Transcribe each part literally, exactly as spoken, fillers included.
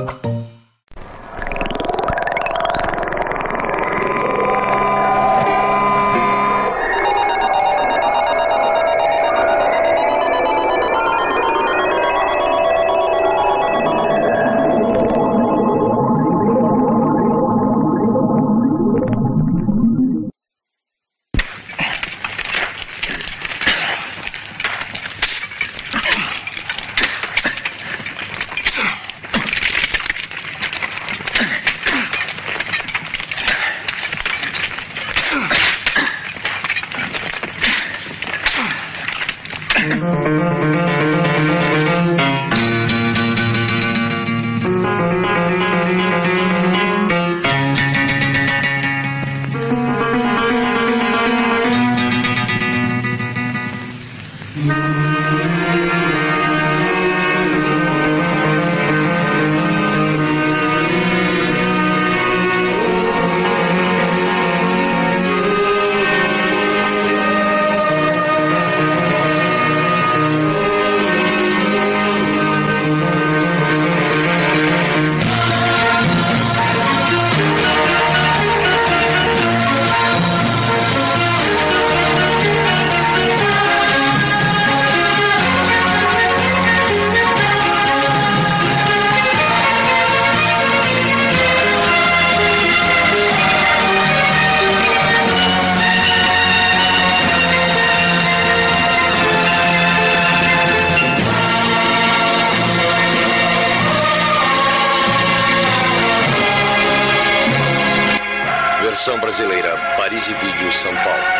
Versão brasileira, Paris e Vídeo, São Paulo.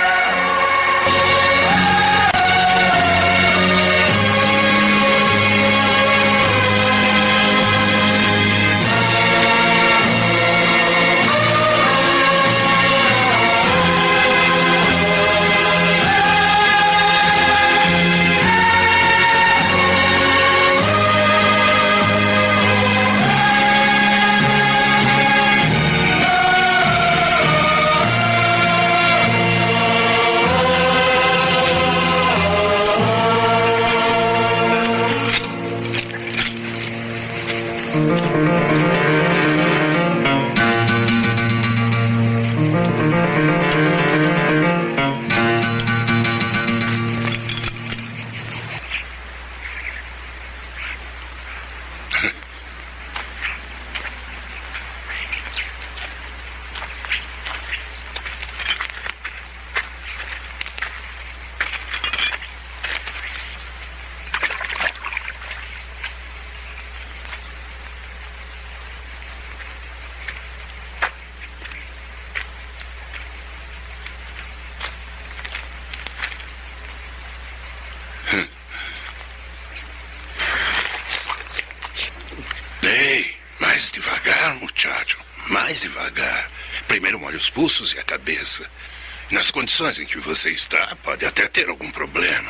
Ei, mais devagar, muchacho. Mais devagar. Primeiro molhe os pulsos e a cabeça. Nas condições em que você está, pode até ter algum problema.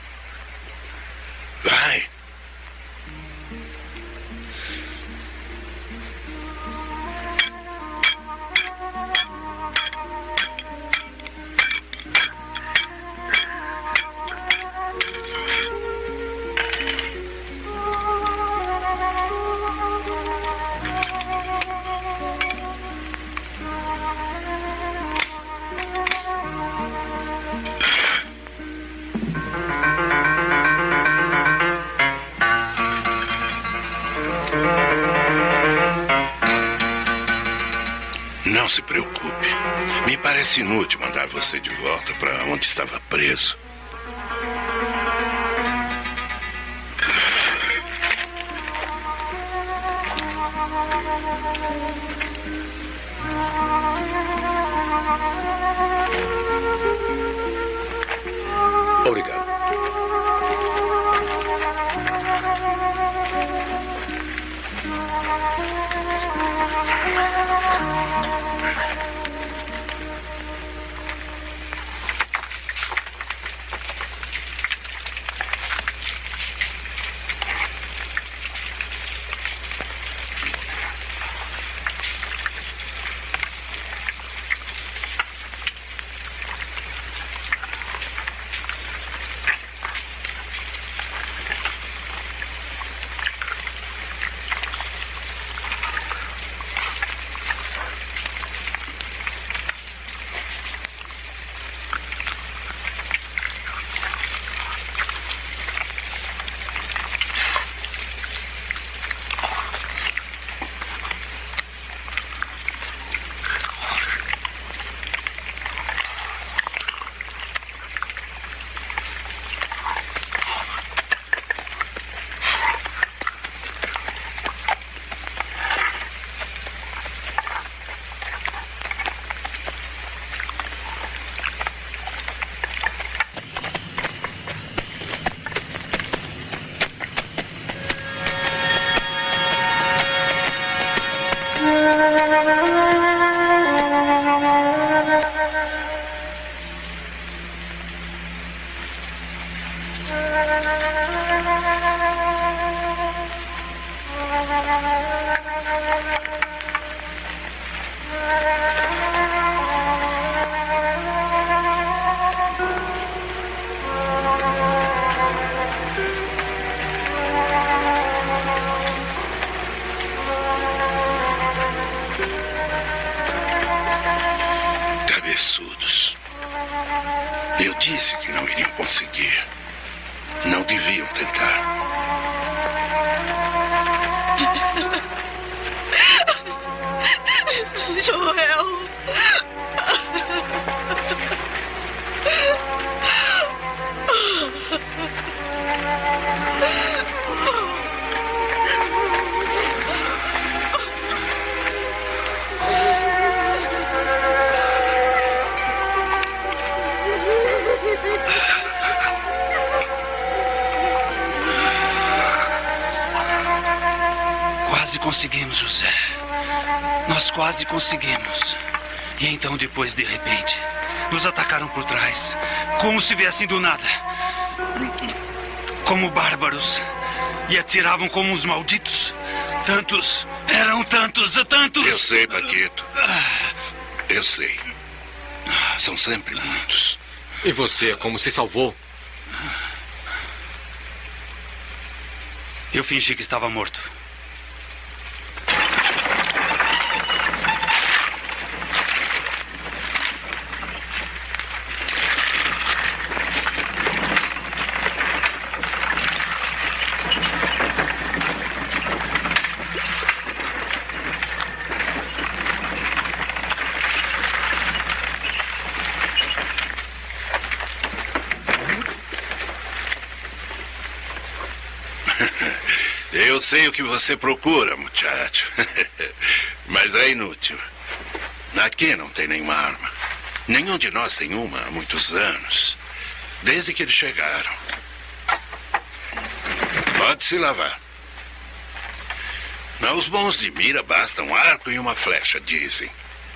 Vai. Não se preocupe. Me parece inútil mandar você de volta para onde estava preso. Obrigado. Cabeçudos. Eu disse que não iriam conseguir. Não deviam tentar. Joel. Quase conseguimos, José. Nós quase conseguimos. E então, depois, de repente, nos atacaram por trás, como se viessem do nada. Como bárbaros. E atiravam como uns malditos. Tantos, eram tantos, tantos. Eu sei, Paquito. Eu sei. São sempre muitos. E você, como se salvou? Eu fingi que estava morto. Eu sei o que você procura, muchacho. Mas é inútil. Aqui não tem nenhuma arma. Nenhum de nós tem uma há muitos anos. Desde que eles chegaram. Pode se lavar. Aos bons de mira basta um arco e uma flecha, dizem.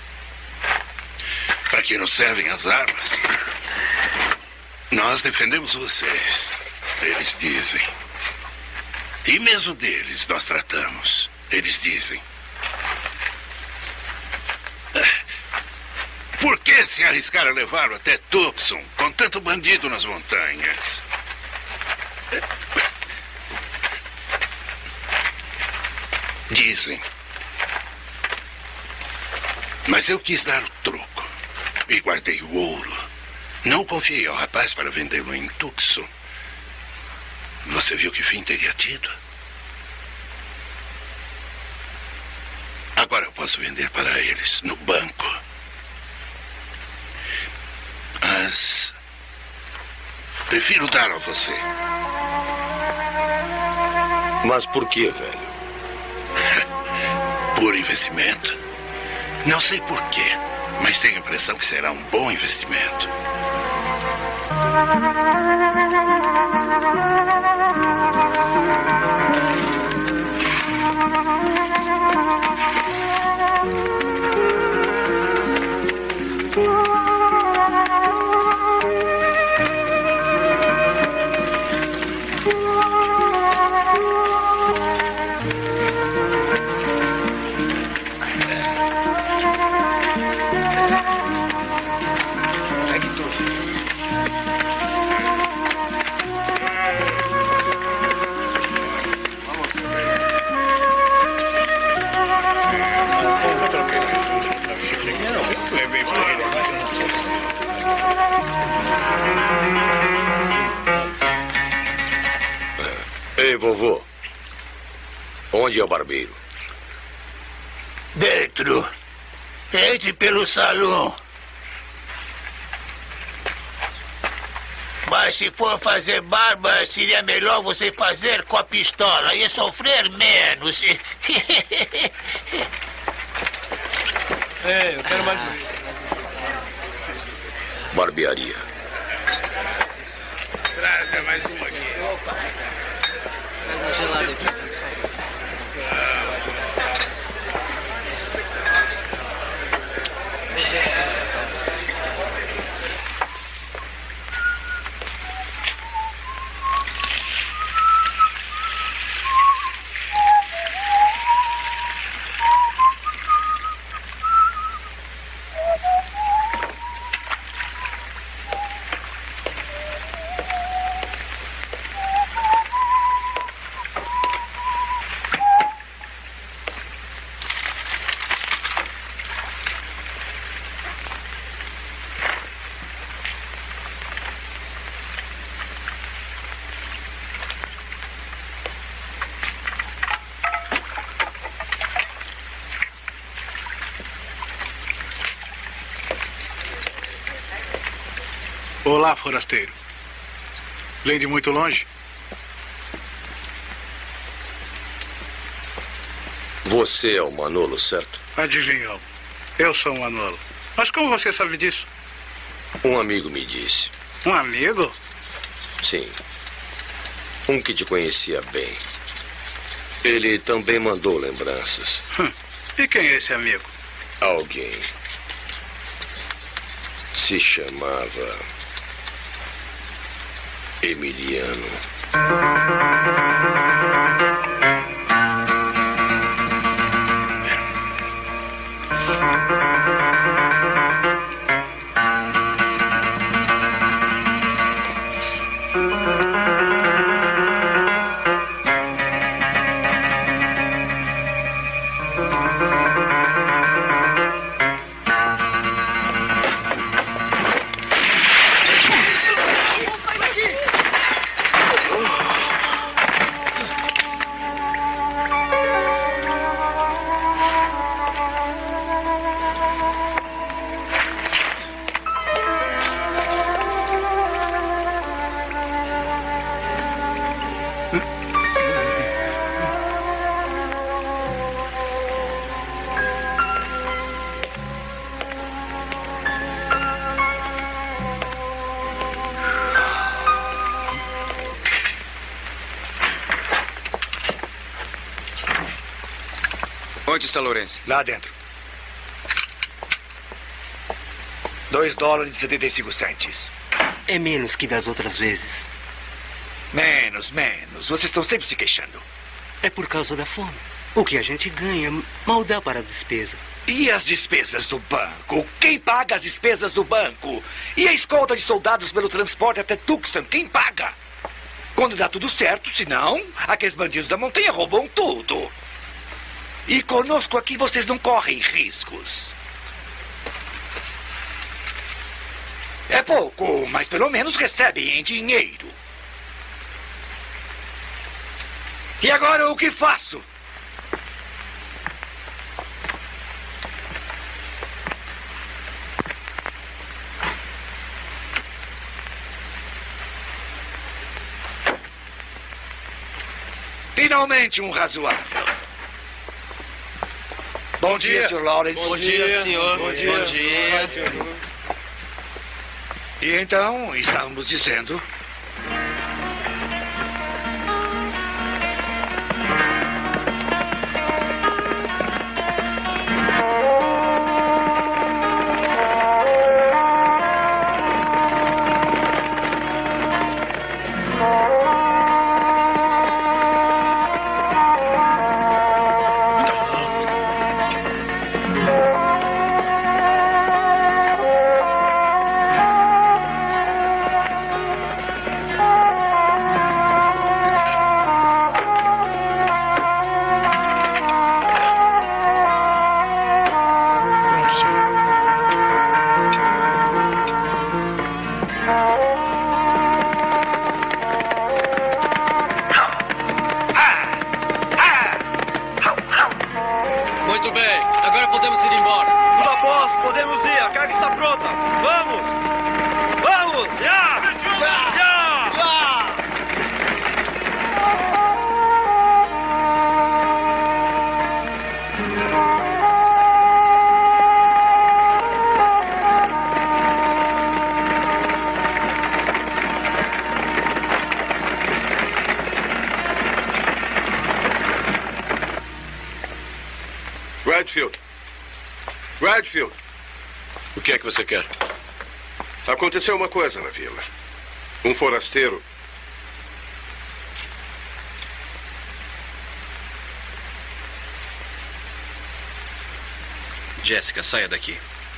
Para que nos servem as armas? Nós defendemos vocês, eles dizem. E mesmo deles nós tratamos, eles dizem. Por que se arriscar a levá-lo até Tucson, com tanto bandido nas montanhas? Dizem. Mas eu quis dar o troco e guardei o ouro. Não confiei ao rapaz para vendê-lo em Tucson. Você viu que fim teria tido? Agora eu posso vender para eles no banco. Mas prefiro dar a você. Mas por que, velho? Por investimento. Não sei por quê, mas tenho a impressão que será um bom investimento. Ei, vovô. Onde é o barbeiro? Dentro. Entre pelo salão. Mas se for fazer barba, seria melhor você fazer com a pistola. Ia sofrer menos. É, eu quero mais um. Barbearia. Traz mais um aqui. Opa. Traz um gelado aqui. Olá, forasteiro. Vem de muito longe? Você é o Manolo, certo? Adivinhou. Eu sou o Manolo. Mas como você sabe disso? Um amigo me disse. Um amigo? Sim. Um que te conhecia bem. Ele também mandou lembranças. Hum. E quem é esse amigo? Alguém. Se chamava Emiliano. Onde está Lourenço? Lá dentro. Dois dólares e setenta e cinco centes. É menos que das outras vezes. Menos, menos. Vocês estão sempre se queixando. É por causa da fome. O que a gente ganha mal dá para a despesa. E as despesas do banco? Quem paga as despesas do banco? E a escolta de soldados pelo transporte até Tucson? Quem paga? Quando dá tudo certo, senão, aqueles bandidos da montanha roubam tudo. E conosco aqui vocês não correm riscos. É pouco, mas pelo menos recebem em dinheiro. E agora o que faço? Finalmente um razoável. Bom dia, dia senhor Lawrence. Bom dia, senhor. Bom dia. Bom dia, senhor. E então, estávamos dizendo... Redfield. Redfield. O que é que você quer? Aconteceu uma coisa na vila. Um forasteiro... Jessica, saia daqui.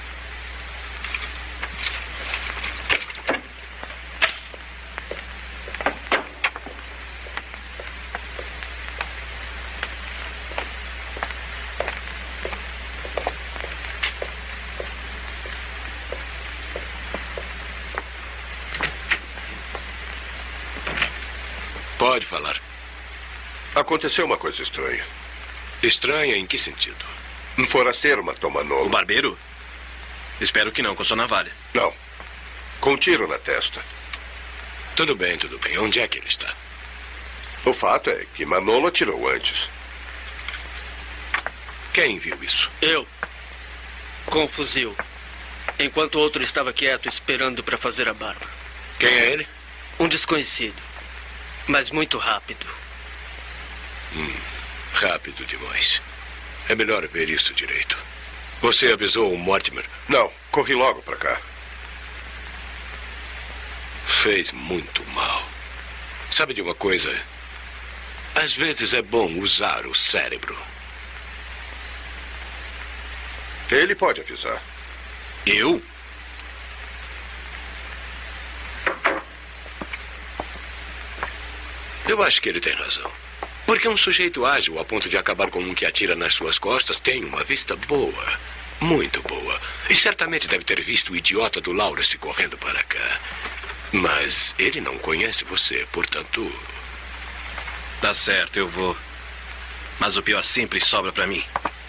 Pode falar. Aconteceu uma coisa estranha. Estranha em que sentido? Um forasteiro matou Manolo. O barbeiro? Espero que não, com sua navalha. Não. Com um tiro na testa. Tudo bem, tudo bem. Onde é que ele está? O fato é que Manolo atirou antes. Quem viu isso? Eu. Com o fuzil. Enquanto o outro estava quieto, esperando para fazer a barba. Quem é ele? Um desconhecido. Mas muito rápido. Hum, rápido demais. É melhor ver isso direito. Você avisou o Mortimer? Não, corri logo para cá. Fez muito mal. Sabe de uma coisa? Às vezes é bom usar o cérebro. Ele pode avisar. Eu? Eu acho que ele tem razão. Porque um sujeito ágil a ponto de acabar com um que atira nas suas costas tem uma vista boa. Muito boa. E certamente deve ter visto o idiota do Lawrence correndo para cá. Mas ele não conhece você, portanto... Tá certo, eu vou. Mas o pior sempre sobra pra mim.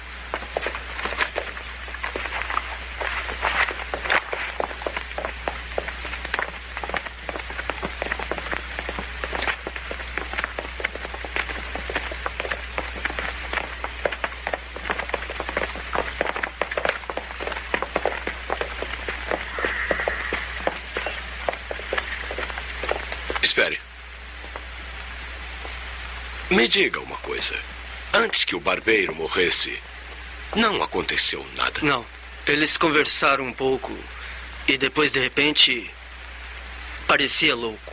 Espere. Me diga uma coisa. Antes que o barbeiro morresse, não aconteceu nada? Não. Eles conversaram um pouco e depois, de repente, parecia louco.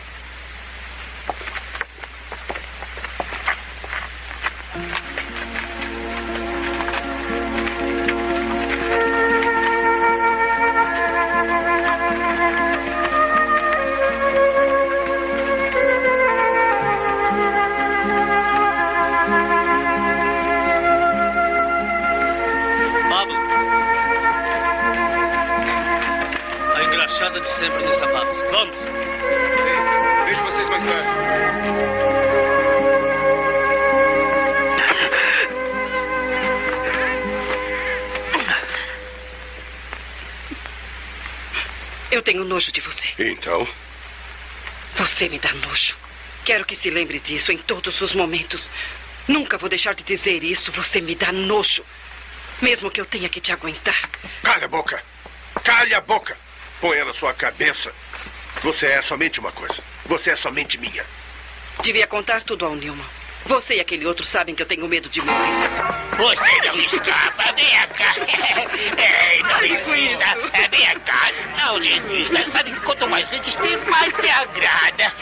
De sempre nos sapatos. Vamos. Ei, vejo vocês mais tarde. Eu tenho nojo de você. Então? Você me dá nojo. Quero que se lembre disso em todos os momentos. Nunca vou deixar de dizer isso. Você me dá nojo. Mesmo que eu tenha que te aguentar. Calha a boca. Calha a boca. Ponha na sua cabeça. Você é somente uma coisa. Você é somente minha. Devia contar tudo ao Newman. Você e aquele outro sabem que eu tenho medo de morrer. Você não escapa. Vem cá. Ei, não resista. Vem cá. Não resista. Sabe que quanto mais vezes tem, mais me agrada.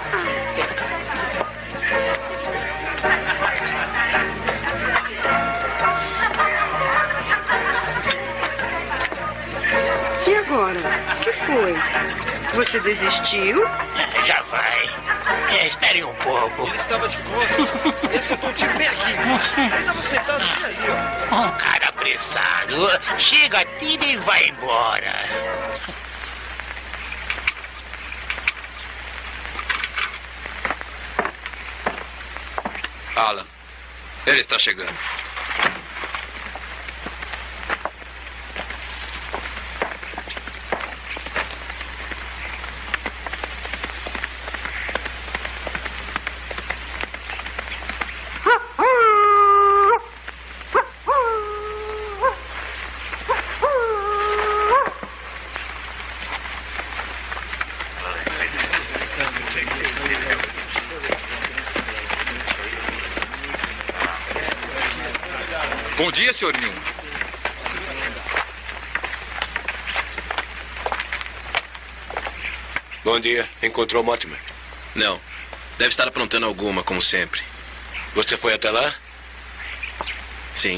E agora? O que foi? Você desistiu? Já vai. É, espere um pouco. Ele estava de costas. Ele acertou um tiro bem aqui. Ele estava sentado bem aí, ó. Um cara apressado. Chega, tira e vai embora. Alan, ele está chegando. Bom dia, senhor Newman. Bom dia. Encontrou Mortimer? Não. Deve estar aprontando alguma, como sempre. Você foi até lá? Sim.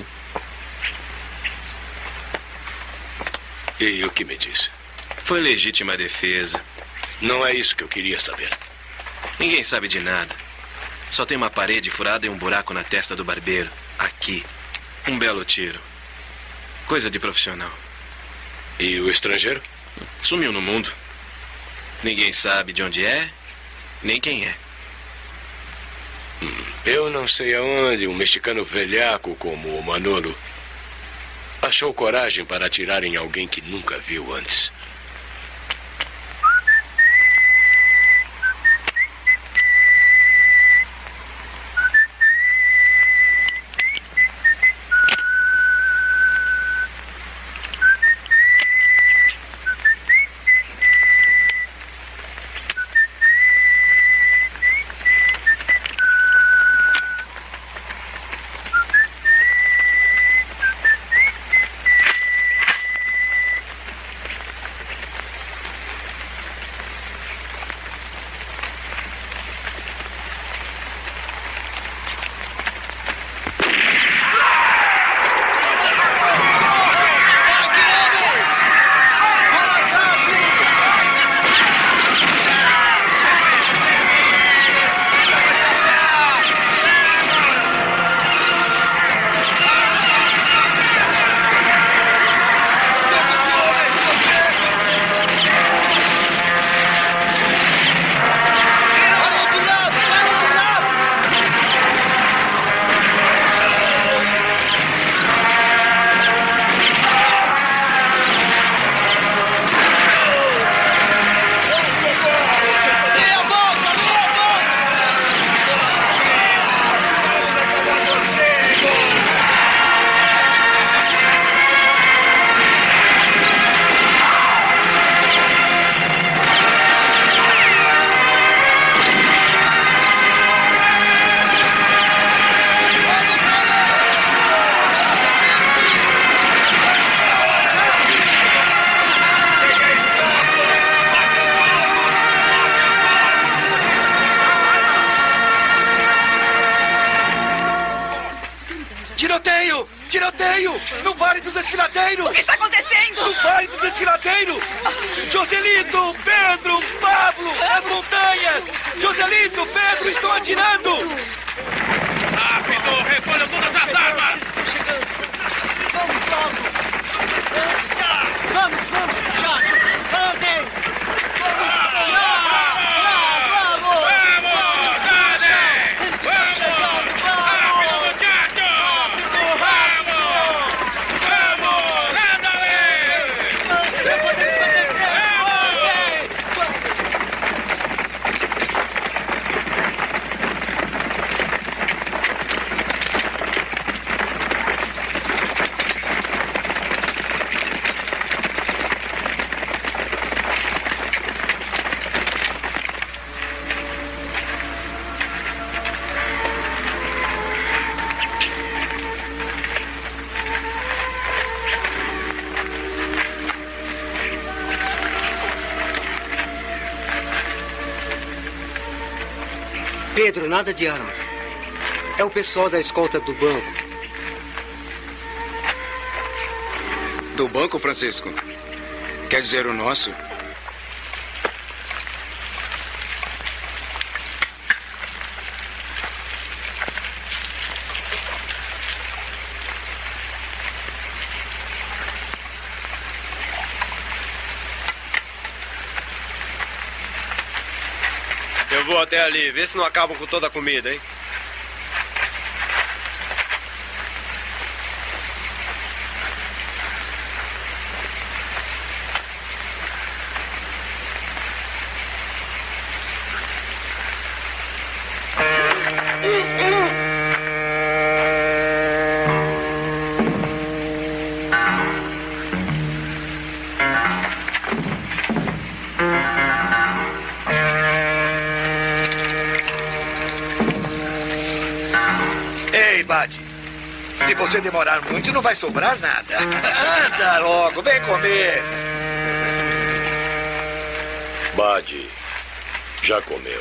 E o que me diz? Foi legítima defesa. Não é isso que eu queria saber. Ninguém sabe de nada. Só tem uma parede furada e um buraco na testa do barbeiro. Aqui. Um belo tiro. Coisa de profissional. E o estrangeiro? Sumiu no mundo. Ninguém sabe de onde é, nem quem é. Hum, eu não sei aonde um mexicano velhaco como o Manolo achou coragem para atirar em alguém que nunca viu antes. Tiroteio! Tiroteio! No Vale do Desfiladeiro! O que está acontecendo? No Vale do Desfiladeiro! Joselito, Pedro, Pablo, as montanhas! Joselito, Pedro, estão atirando! Rápido, recolham todas as armas! Estão chegando! Vamos logo! Vamos, vamos, muchachos! Andem! Vamos! Vamos! Vamos! Andem! Eles estão chegando! Vamos! Muchacho! Vamos! Vamos! Ándale! Pedro, nada de armas. É o pessoal da escolta do banco. Do banco, Francisco? Quer dizer o nosso? Eu vou até ali, vê se não acabam com toda a comida, hein? Se você demorar muito, não vai sobrar nada. Anda logo, vem comer. Bade, já comeu.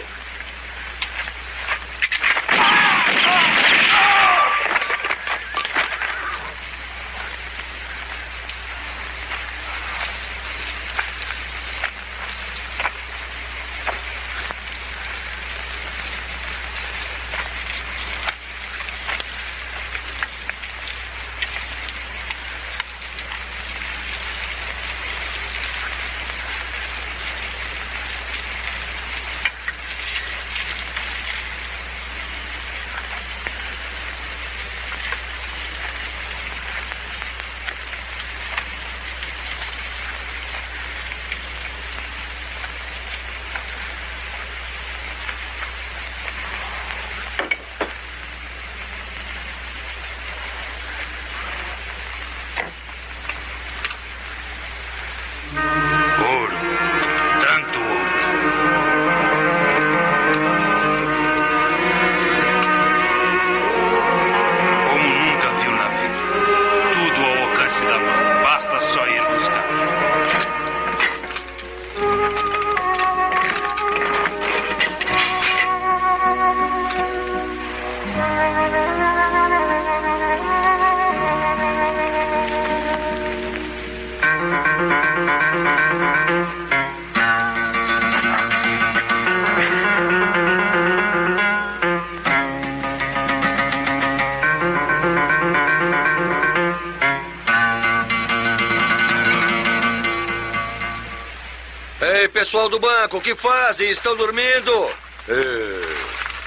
Pessoal do banco, o que fazem? Estão dormindo? É.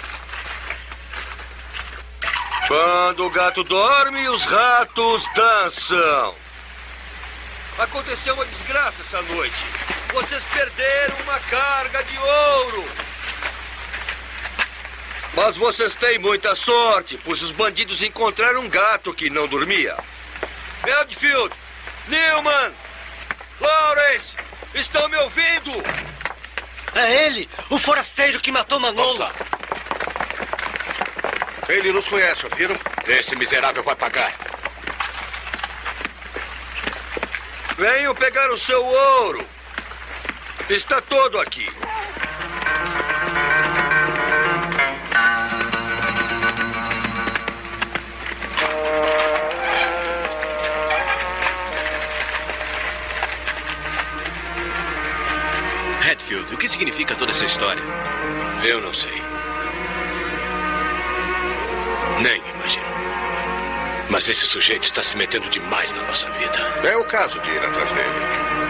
Quando o gato dorme, os ratos dançam. Aconteceu uma desgraça essa noite. Vocês perderam uma carga de ouro. Mas vocês têm muita sorte, pois os bandidos encontraram um gato que não dormia. Medfield, Newman, Lawrence, estão me ouvindo? É ele, o forasteiro que matou Manolo. Ele nos conhece, ouviram? Esse miserável vai pagar. Venham pegar o seu ouro. Está todo aqui. que significa toda essa história? Eu não sei. Nem imagino. Mas esse sujeito está se metendo demais na nossa vida. É o caso de ir atrás dele.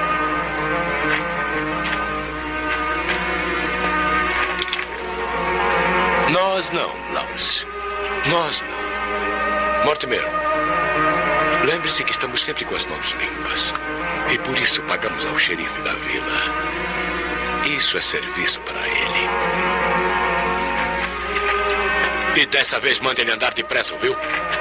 Nós não, Lawrence. Nós não. Mortimer, lembre-se que estamos sempre com as mãos limpas. E por isso pagamos ao xerife da vila. Isso é serviço para ele. E dessa vez manda ele andar depressa, ouviu?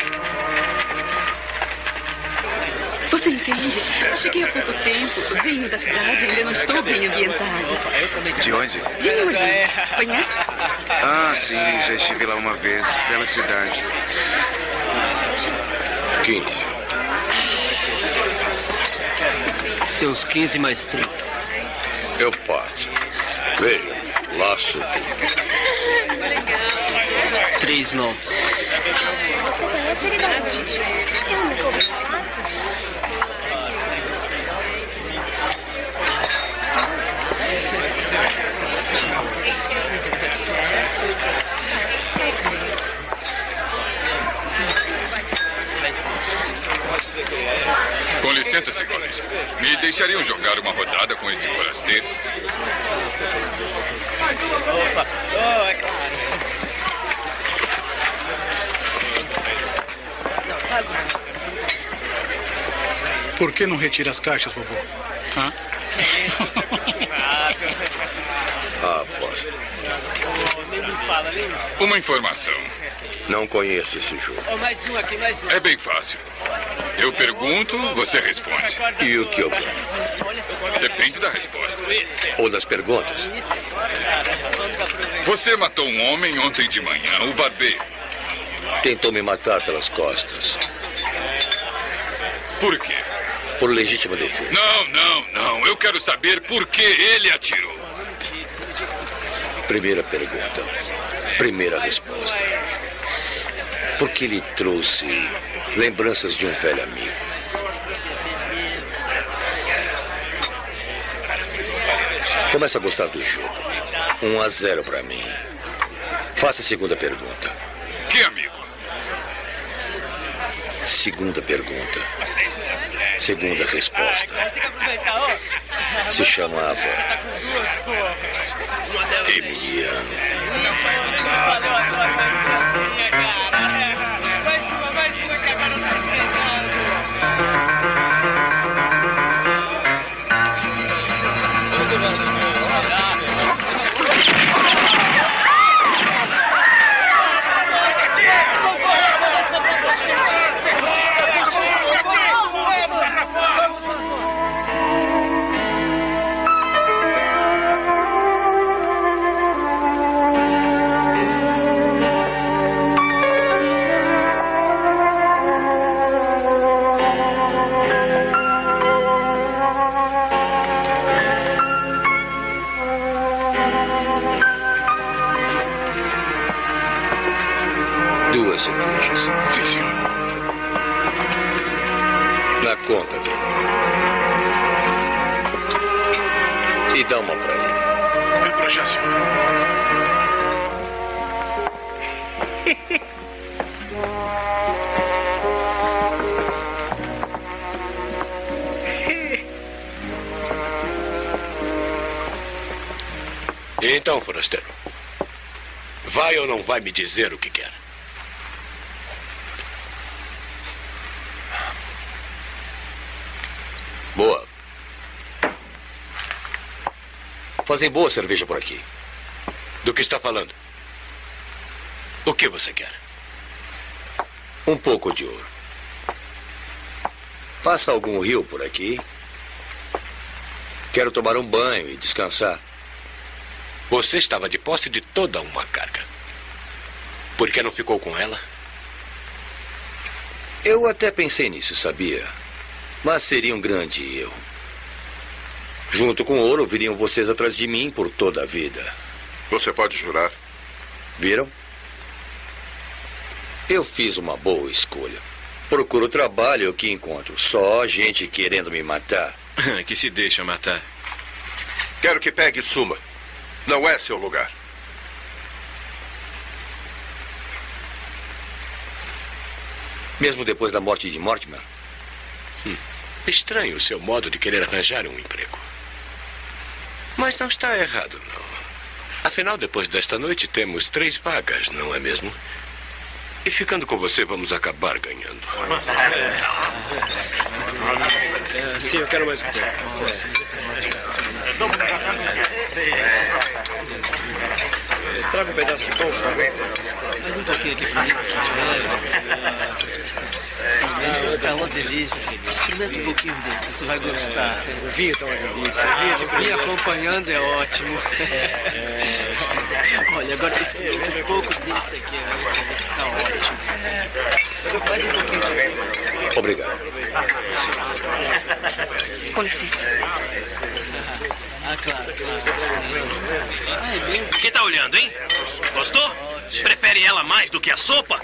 Você entende? Cheguei há pouco tempo, venho da cidade, ainda não estou bem ambientada. De onde? De New Orleans. Conhece? Ah, sim, já estive lá uma vez. Bela cidade. quinze. Seus quinze mais trinta. Eu posso. Veja, laço. Três noves. Você conhece ele? Eu nunca ouvi falar. Com licença, senhores. Me deixariam jogar uma rodada com este forasteiro? Opa! Oh, é claro. Por que não retira as caixas, vovô? Hã? Ah, aposto. Uma informação. Não conheço esse jogo. Oh, mais um aqui, mais um. É bem fácil. Eu pergunto, você responde. E o que eu ganho? Depende da resposta. Ou das perguntas? Você matou um homem ontem de manhã, o barbeiro. Tentou me matar pelas costas. Por quê? Por legítima defesa. Não, não, não. Eu quero saber por que ele atirou. Primeira pergunta. Primeira resposta. Porque lhe trouxe lembranças de um velho amigo. Começa a gostar do jogo. Um a zero para mim. Faça a segunda pergunta. Que amigo? Segunda pergunta. Segunda resposta. Se chamava Emiliano. Duas cervejas. Sim, senhor. Na conta dele. E dá uma pra ele. Vem pra já, senhor. Então, forasteiro, vai ou não vai me dizer o que quer? Boa. Fazem boa cerveja por aqui. Do que está falando? O que você quer? Um pouco de ouro. Passa algum rio por aqui? Quero tomar um banho e descansar. Você estava de posse de toda uma carga. Por que não ficou com ela? Eu até pensei nisso, sabia? Mas seria um grande erro. Junto com o ouro, viriam vocês atrás de mim por toda a vida. Você pode jurar? Viram? Eu fiz uma boa escolha. Procuro trabalho que encontro. Só gente querendo me matar. Que se deixa matar. Quero que pegue suma. Não é seu lugar. Mesmo depois da morte de Mortimer? Hum. Estranho o seu modo de querer arranjar um emprego. Mas não está errado, não. Afinal, depois desta noite, temos três vagas, não é mesmo? E ficando com você, vamos acabar ganhando. É, sim, eu quero mais um pouco. Traga um pedaço de pão, por favor. Mais um pouquinho aqui pra mim, por gentileza. É uma delícia. Experimenta um pouquinho desse, você vai gostar. O vinho tá uma delícia. O vinho, de vinho acompanhando é ótimo. Olha, agora experimenta um pouco desse aqui. Tá ótimo. Mais um pouquinho. Obrigado. Com licença. Ah, claro, claro. Quem tá olhando, hein? Gostou? Prefere ela mais do que a sopa?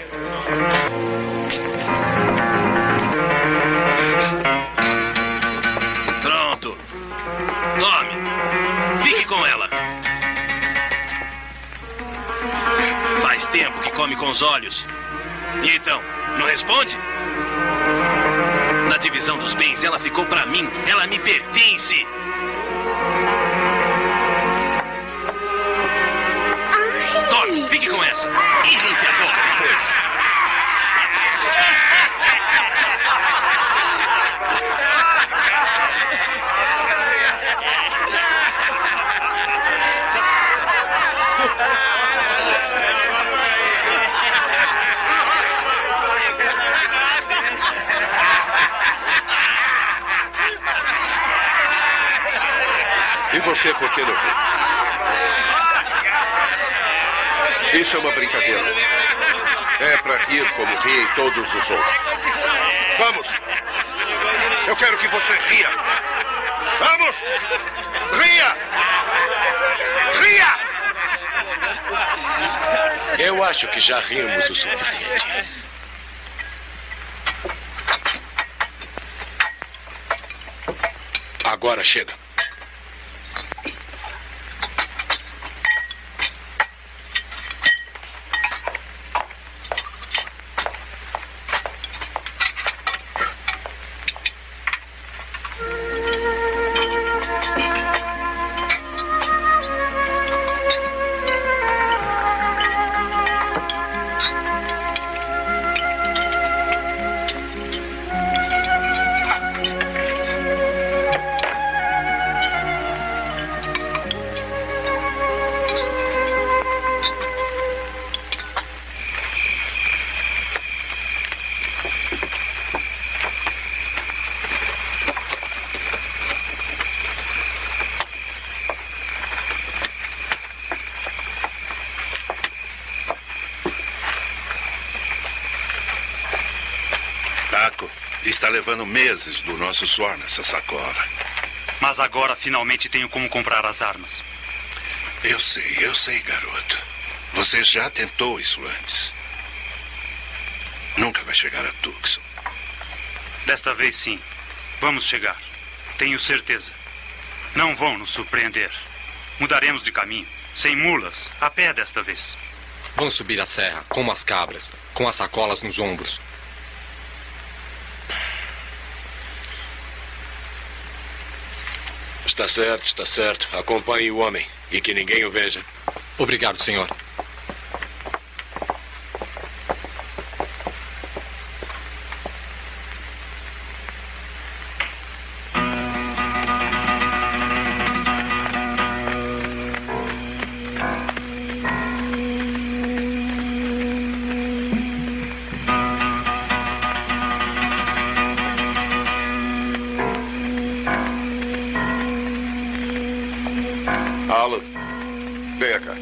Pronto. Tome. Fique com ela. Faz tempo que come com os olhos. E então, não responde? Na divisão dos bens, ela ficou pra mim. Ela me pertence. Tome, fique com essa. E limpe a boca depois. E você, por que não ri? Isso é uma brincadeira. É para rir como riem todos os outros. Vamos! Eu quero que você ria! Vamos! Ria! Ria! Eu acho que já rimos o suficiente. Agora chega. Está levando meses do nosso suor nessa sacola. Mas agora finalmente tenho como comprar as armas. Eu sei, eu sei, garoto. Você já tentou isso antes. Nunca vai chegar a Tucson. Desta vez sim. Vamos chegar. Tenho certeza. Não vão nos surpreender. Mudaremos de caminho. Sem mulas. A pé desta vez. Vamos subir a serra, como as cabras, com as sacolas nos ombros. Está certo, está certo. Acompanhe o homem e que ninguém o veja. Obrigado, senhor. Alan, venha cá.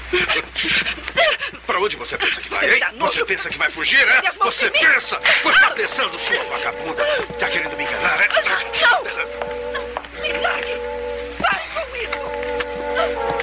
Pra onde você pensa que vai, hein? Você pensa que vai fugir, é? Você pensa? Você tá pensando, sua vagabunda? Tá querendo me enganar, é? Não! Me largue! Pare com isso!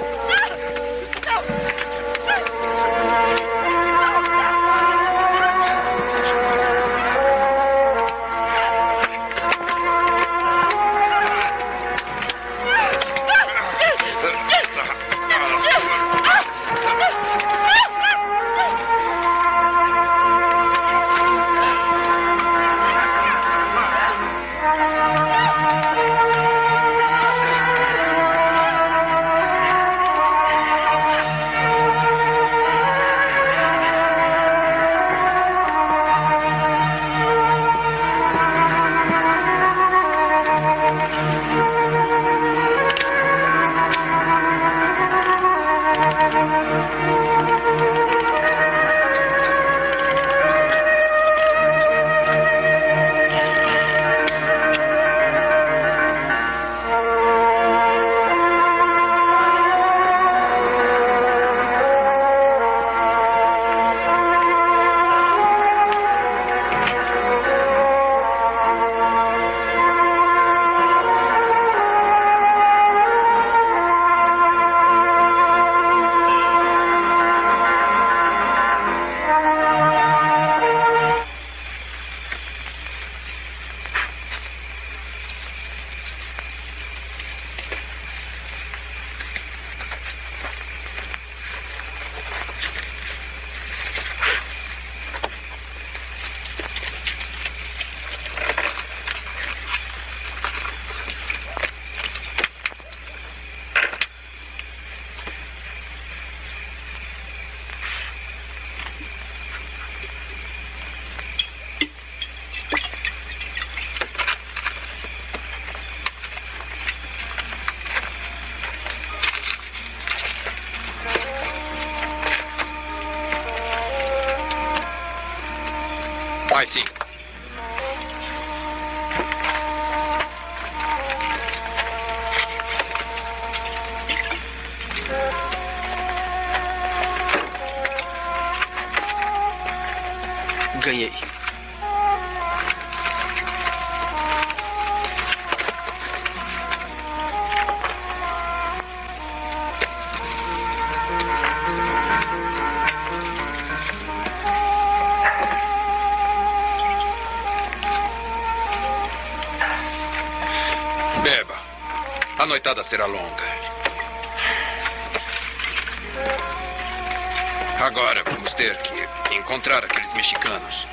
Vai sim. Ganhei. Beba. A noitada será longa. Agora vamos ter que encontrar aqueles mexicanos.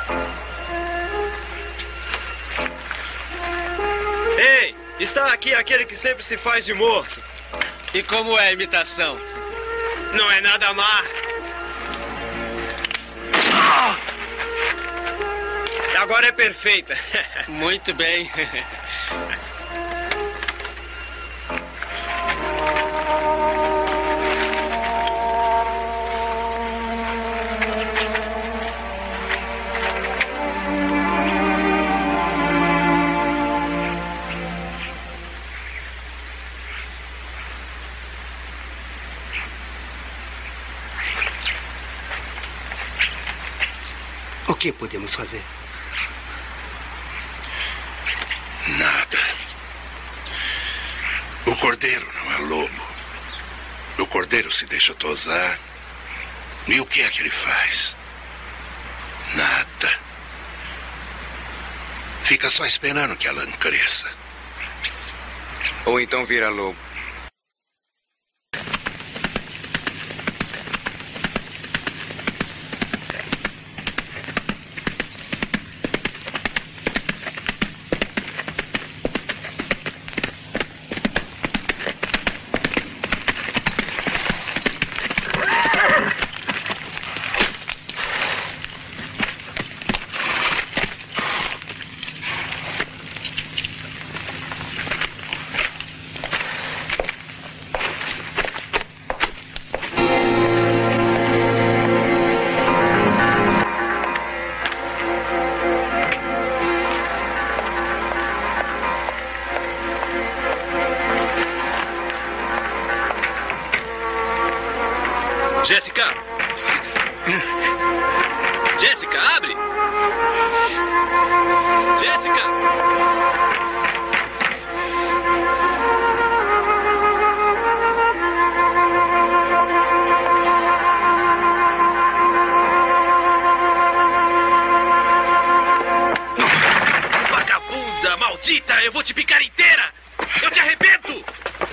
Ei, está aqui aquele que sempre se faz de morto. E como é a imitação? Não é nada má. Agora é perfeita. Muito bem. O que podemos fazer? Nada. O cordeiro não é lobo. O cordeiro se deixa tosar. E o que é que ele faz? Nada. Fica só esperando que a lã cresça. Ou então vira lobo. Jéssica! Jéssica, abre! Jéssica! Vagabunda, maldita! Eu vou te picar inteira! Eu te arrebento!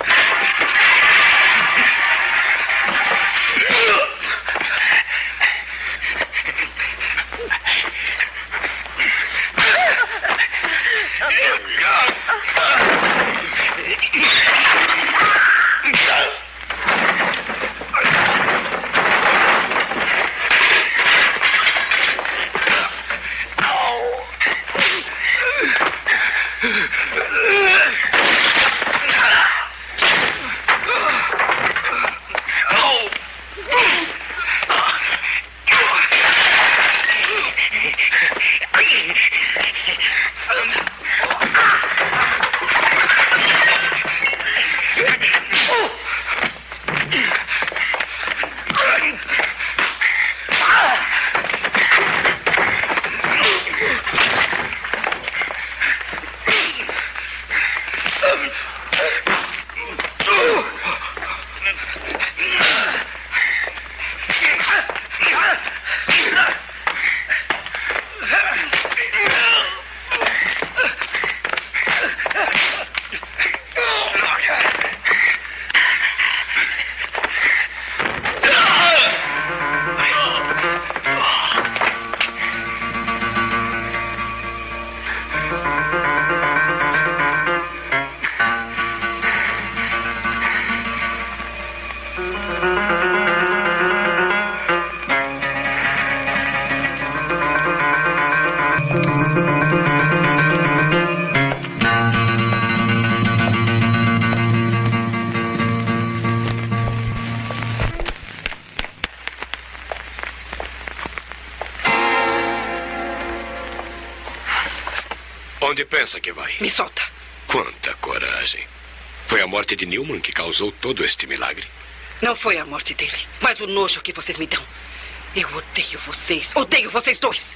Onde pensa que vai? Me solta. Quanta coragem. Foi a morte de Newman que causou todo este milagre? Não foi a morte dele, mas o nojo que vocês me dão. Eu odeio vocês. Odeio vocês dois.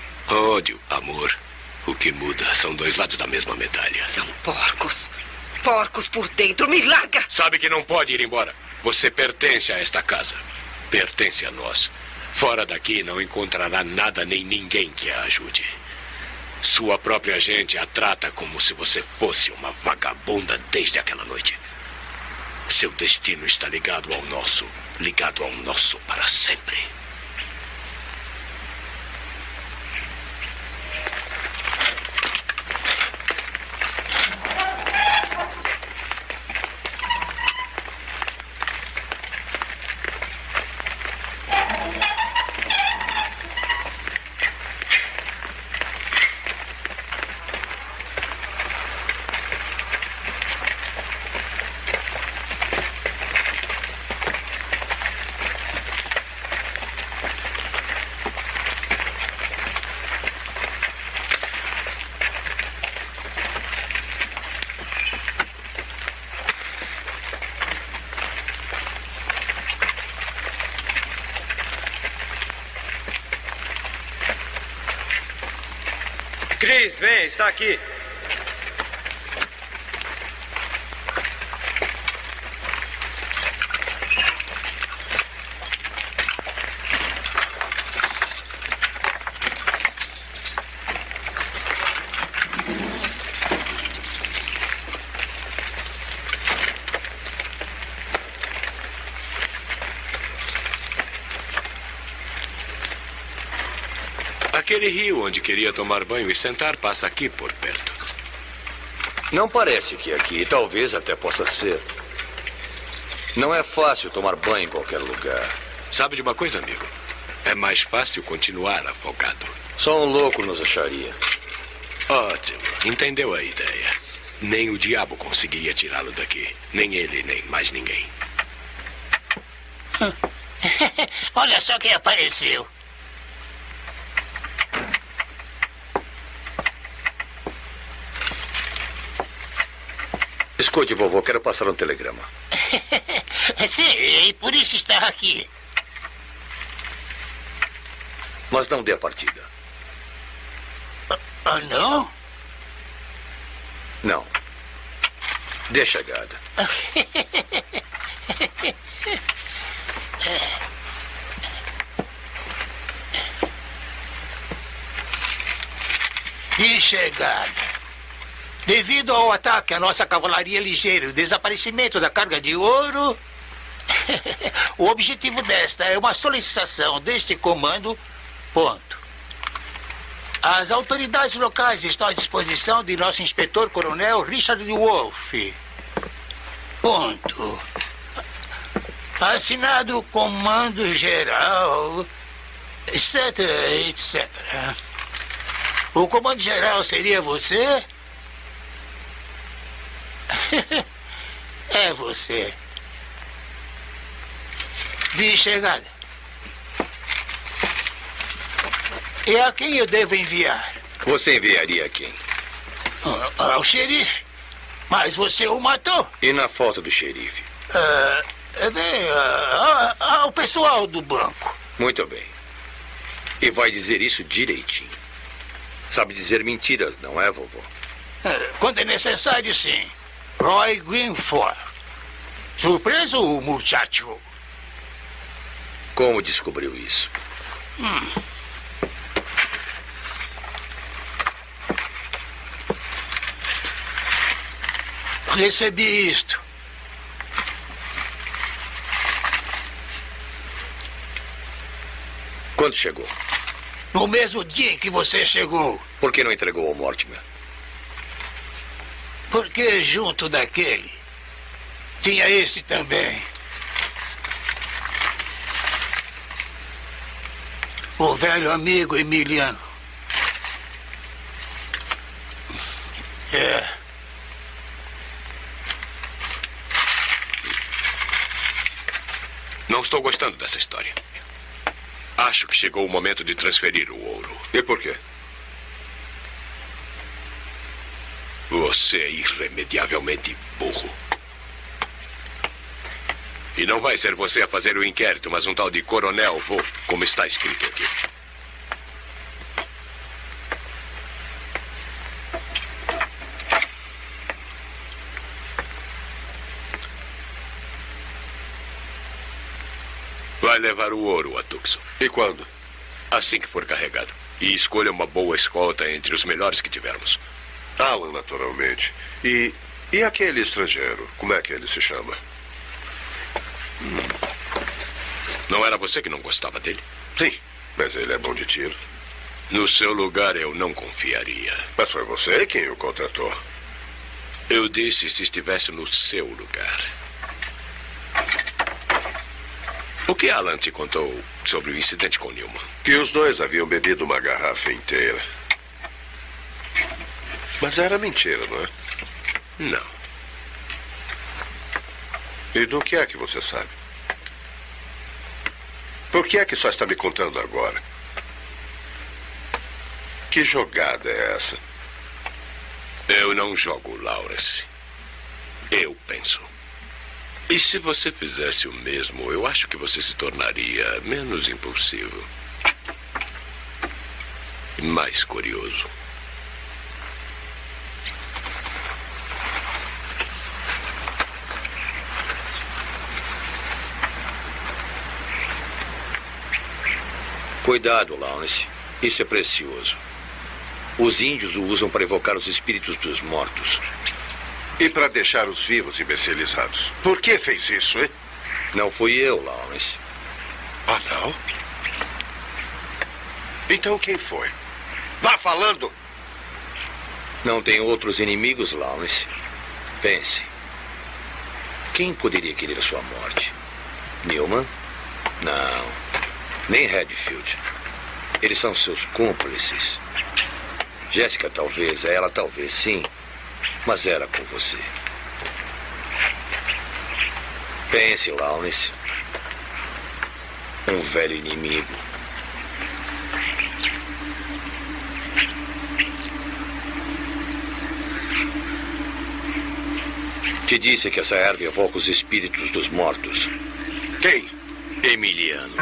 Ódio, amor. O que muda são dois lados da mesma medalha. São porcos. Porcos por dentro. Me larga! Sabe que não pode ir embora. Você pertence a esta casa. Pertence a nós. Fora daqui não encontrará nada nem ninguém que a ajude. Sua própria gente a trata como se você fosse uma vagabunda desde aquela noite. Seu destino está ligado ao nosso. Ligado ao nosso para sempre. Chris, vem, está aqui. Aquele rio onde queria tomar banho e sentar passa aqui por perto. Não parece que aqui, talvez até possa ser. Não é fácil tomar banho em qualquer lugar. Sabe de uma coisa, amigo? É mais fácil continuar afogado. Só um louco nos acharia. Ótimo. Entendeu a ideia. Nem o diabo conseguiria tirá-lo daqui. Nem ele, nem mais ninguém. Olha só quem apareceu. Escute, vovô, quero passar um telegrama. Sim, e por isso está aqui. Mas não dê a partida. Ah, não? Não. Dê a chegada. E chegada. Devido ao ataque à nossa cavalaria ligeira e o desaparecimento da carga de ouro, o objetivo desta é uma solicitação deste comando, ponto. As autoridades locais estão à disposição de nosso inspetor-coronel Richard Wolff, ponto. Assinado o comando geral, etc, etcétera. O comando geral seria você? É você. De chegada. E a quem eu devo enviar? Você enviaria a quem? Ao xerife. Mas você o matou. E na foto do xerife? Uh, bem, uh, ao pessoal do banco. Muito bem. E vai dizer isso direitinho. Sabe dizer mentiras, não é, vovô? Uh, quando é necessário, sim. Roy Greenford. Surpreso, muchacho? Como descobriu isso? Hum. Recebi isto. Quando chegou? No mesmo dia em que você chegou. Por que não entregou ao Mortimer? Porque junto daquele tinha esse também. O velho amigo Emiliano. É. Não estou gostando dessa história. Acho que chegou o momento de transferir o ouro. E por quê? Você é irremediavelmente burro. E não vai ser você a fazer o inquérito, mas um tal de Coronel Wolff, como está escrito aqui. Vai levar o ouro a Tucson. E quando? Assim que for carregado. E escolha uma boa escolta entre os melhores que tivermos. Alan, naturalmente. E, e aquele estrangeiro? Como é que ele se chama? Hum. Não era você que não gostava dele? Sim, mas ele é bom de tiro. No seu lugar, eu não confiaria. Mas foi você quem o contratou. Eu disse se estivesse no seu lugar. O que Alan te contou sobre o incidente com Newman? Que os dois haviam bebido uma garrafa inteira. Mas era mentira, não é? Não. E do que é que você sabe? Por que é que só está me contando agora? Que jogada é essa? Eu não jogo, Lawrence. Eu penso. E se você fizesse o mesmo, eu acho que você se tornaria menos impulsivo. Mais curioso. Cuidado, Lawrence. Isso é precioso. Os índios o usam para evocar os espíritos dos mortos. E para deixar os vivos imbecilizados. Por que fez isso, hein? Não fui eu, Lawrence. Ah, não? Então quem foi? Vá falando! Não tem outros inimigos, Lawrence. Pense. Quem poderia querer a sua morte? Newman? Não. Nem Redfield. Eles são seus cúmplices. Jéssica, talvez. Ela, talvez, sim. Mas era com você. Pense, Lawrence. Um velho inimigo. Que disse que essa erva evoca os espíritos dos mortos? Quem? Emiliano.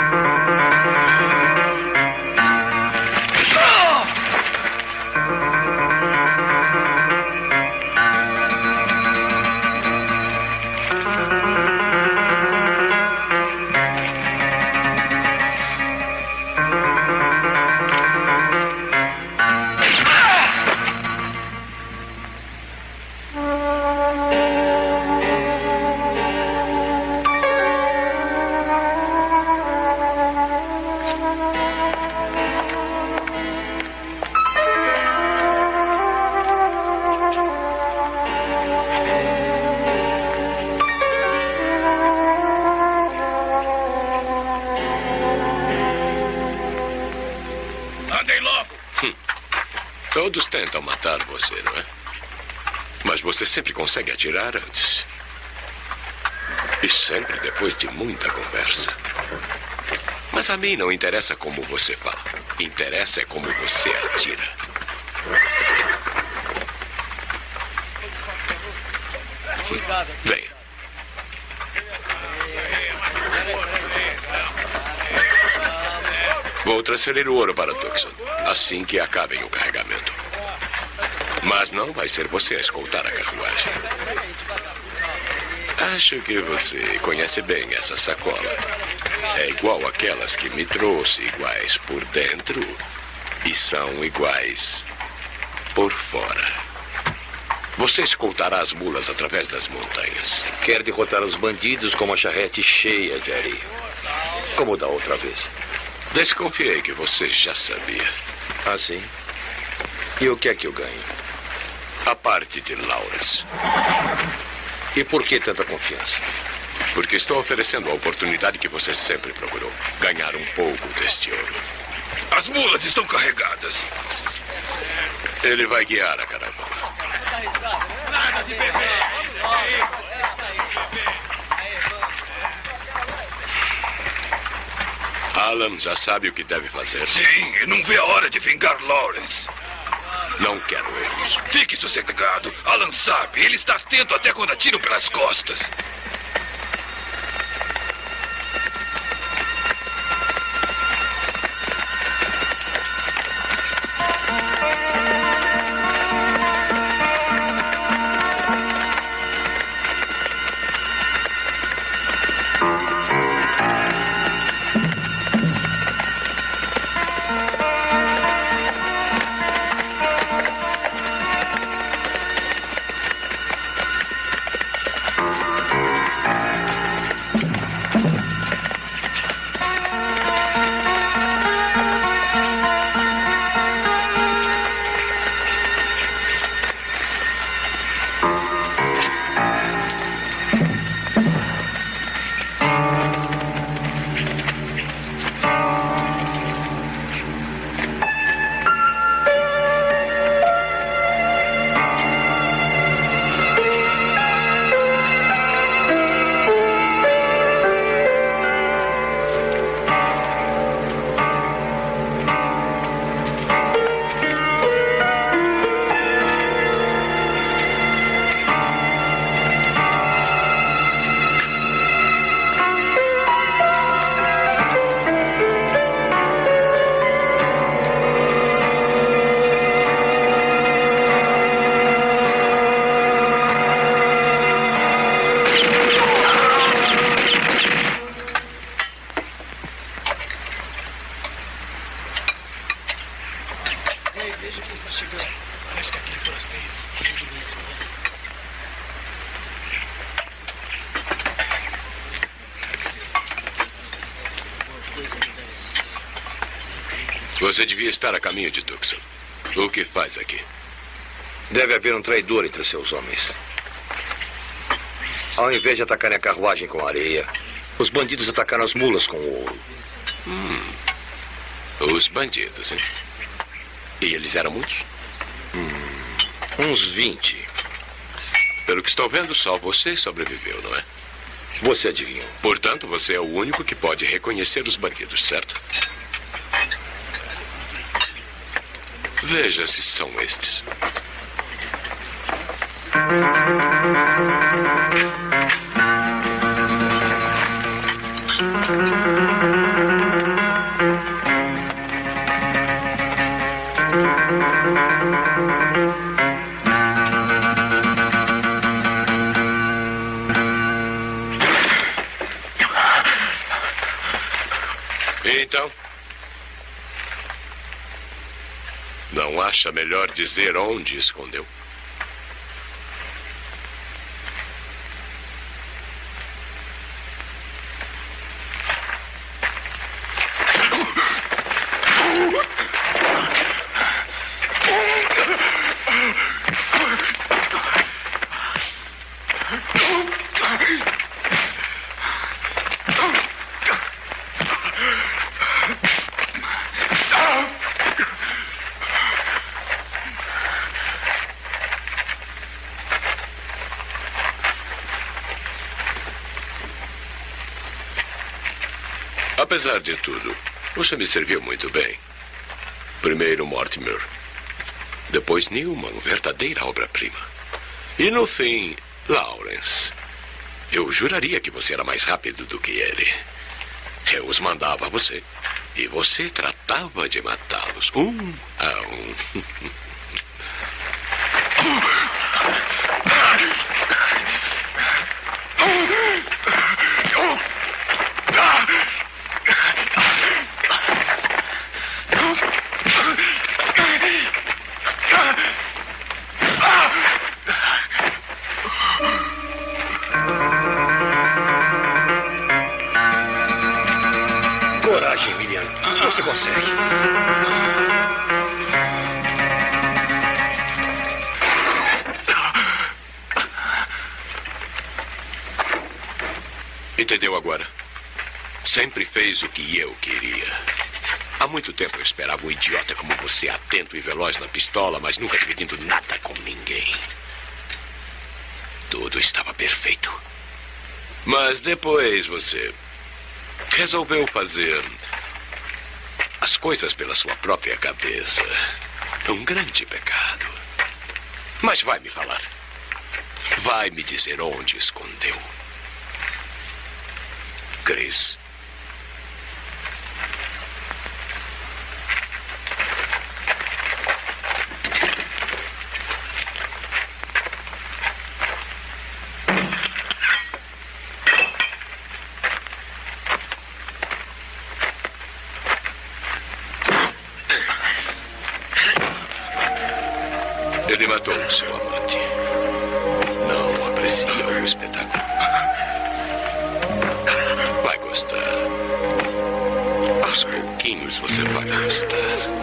Todos tentam matar você, não é? Mas você sempre consegue atirar antes. E sempre depois de muita conversa. Mas a mim não interessa como você fala. Interessa é como você atira. Venha. Vou transferir o ouro para Tucson, assim que acabem o carregamento. Mas não vai ser você a escoltar a carruagem. Acho que você conhece bem essa sacola. É igual àquelas que me trouxe, iguais por dentro e são iguais por fora. Você escoltará as mulas através das montanhas. Quer derrotar os bandidos com uma charrete cheia de areia, como da outra vez. Desconfiei que você já sabia. Ah, sim? E o que é que eu ganho? A parte de Lawrence. E por que tanta confiança? Porque estou oferecendo a oportunidade que você sempre procurou. Ganhar um pouco deste ouro. As mulas estão carregadas. Ele vai guiar a caravana. Nada de beber. Alan já sabe o que deve fazer. Sim, e não vê a hora de vingar Lawrence. Não quero erros. Fique sossegado. Alan sabe. Ele está atento até quando atiram pelas costas. Veja quem está chegando. Parece que aquele forasteiro. Ele mesmo. Você devia estar a caminho de Tucson. O que faz aqui? Deve haver um traidor entre seus homens. Ao invés de atacarem a carruagem com areia, os bandidos atacaram as mulas com ouro. Hum. Os bandidos, hein? E eles eram muitos? Hum, uns vinte. Pelo que estou vendo, só você sobreviveu, não é? Você adivinhou. Portanto, você é o único que pode reconhecer os bandidos, certo? Veja se são estes. Então, não acha melhor dizer onde escondeu? Apesar de tudo, você me serviu muito bem. Primeiro Mortimer, depois Newman, verdadeira obra-prima. E no fim, Lawrence. Eu juraria que você era mais rápido do que ele. Eu os mandava a você. E você tratava de matá-los, um a um. Coragem, Miriam. Você consegue. Entendeu agora? Sempre fez o que eu queria. Há muito tempo eu esperava um idiota como você, atento e veloz na pistola, mas nunca dividindo nada com ninguém. Tudo estava perfeito. Mas depois você resolveu fazer as coisas pela sua própria cabeça. Um grande pecado. Mas vai me falar. Vai me dizer onde escondeu. Chris. Ele matou o seu amante. Não aprecia o espetáculo. Vai gostar. Aos pouquinhos você vai gostar.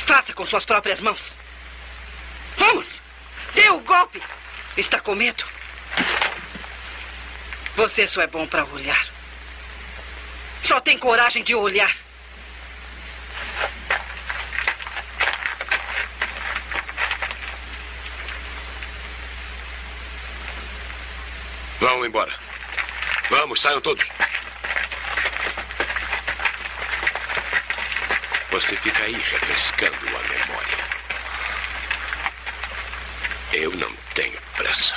Faça com suas próprias mãos. Vamos! Dê o golpe! Está com medo? Você só é bom para olhar. Só tem coragem de olhar. Vão embora. Vamos, saiam todos. Você fica aí refrescando a memória. Eu não tenho pressa.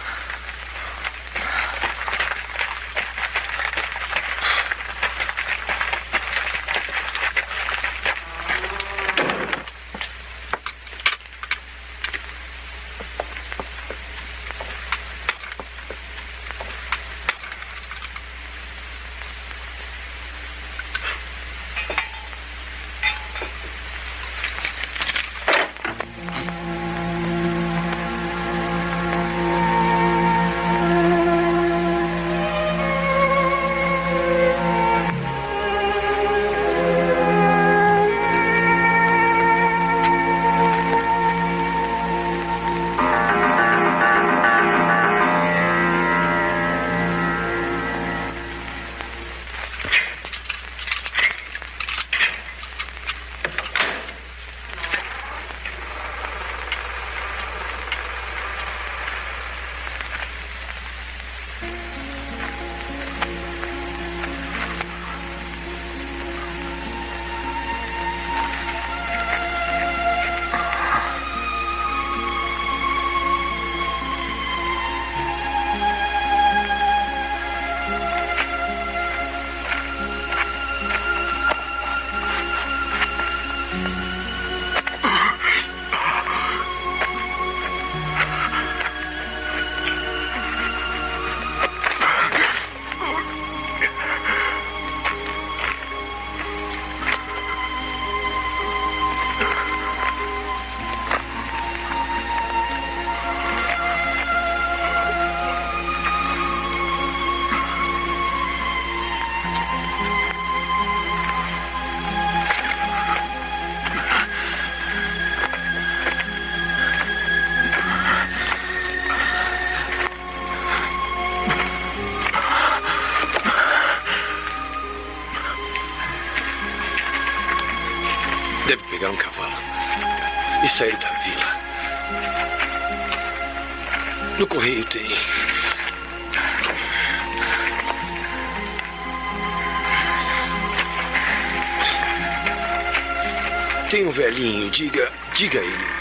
Deve pegar um cavalo e sair da vila. No correio tem. Tem um velhinho, diga, diga a ele.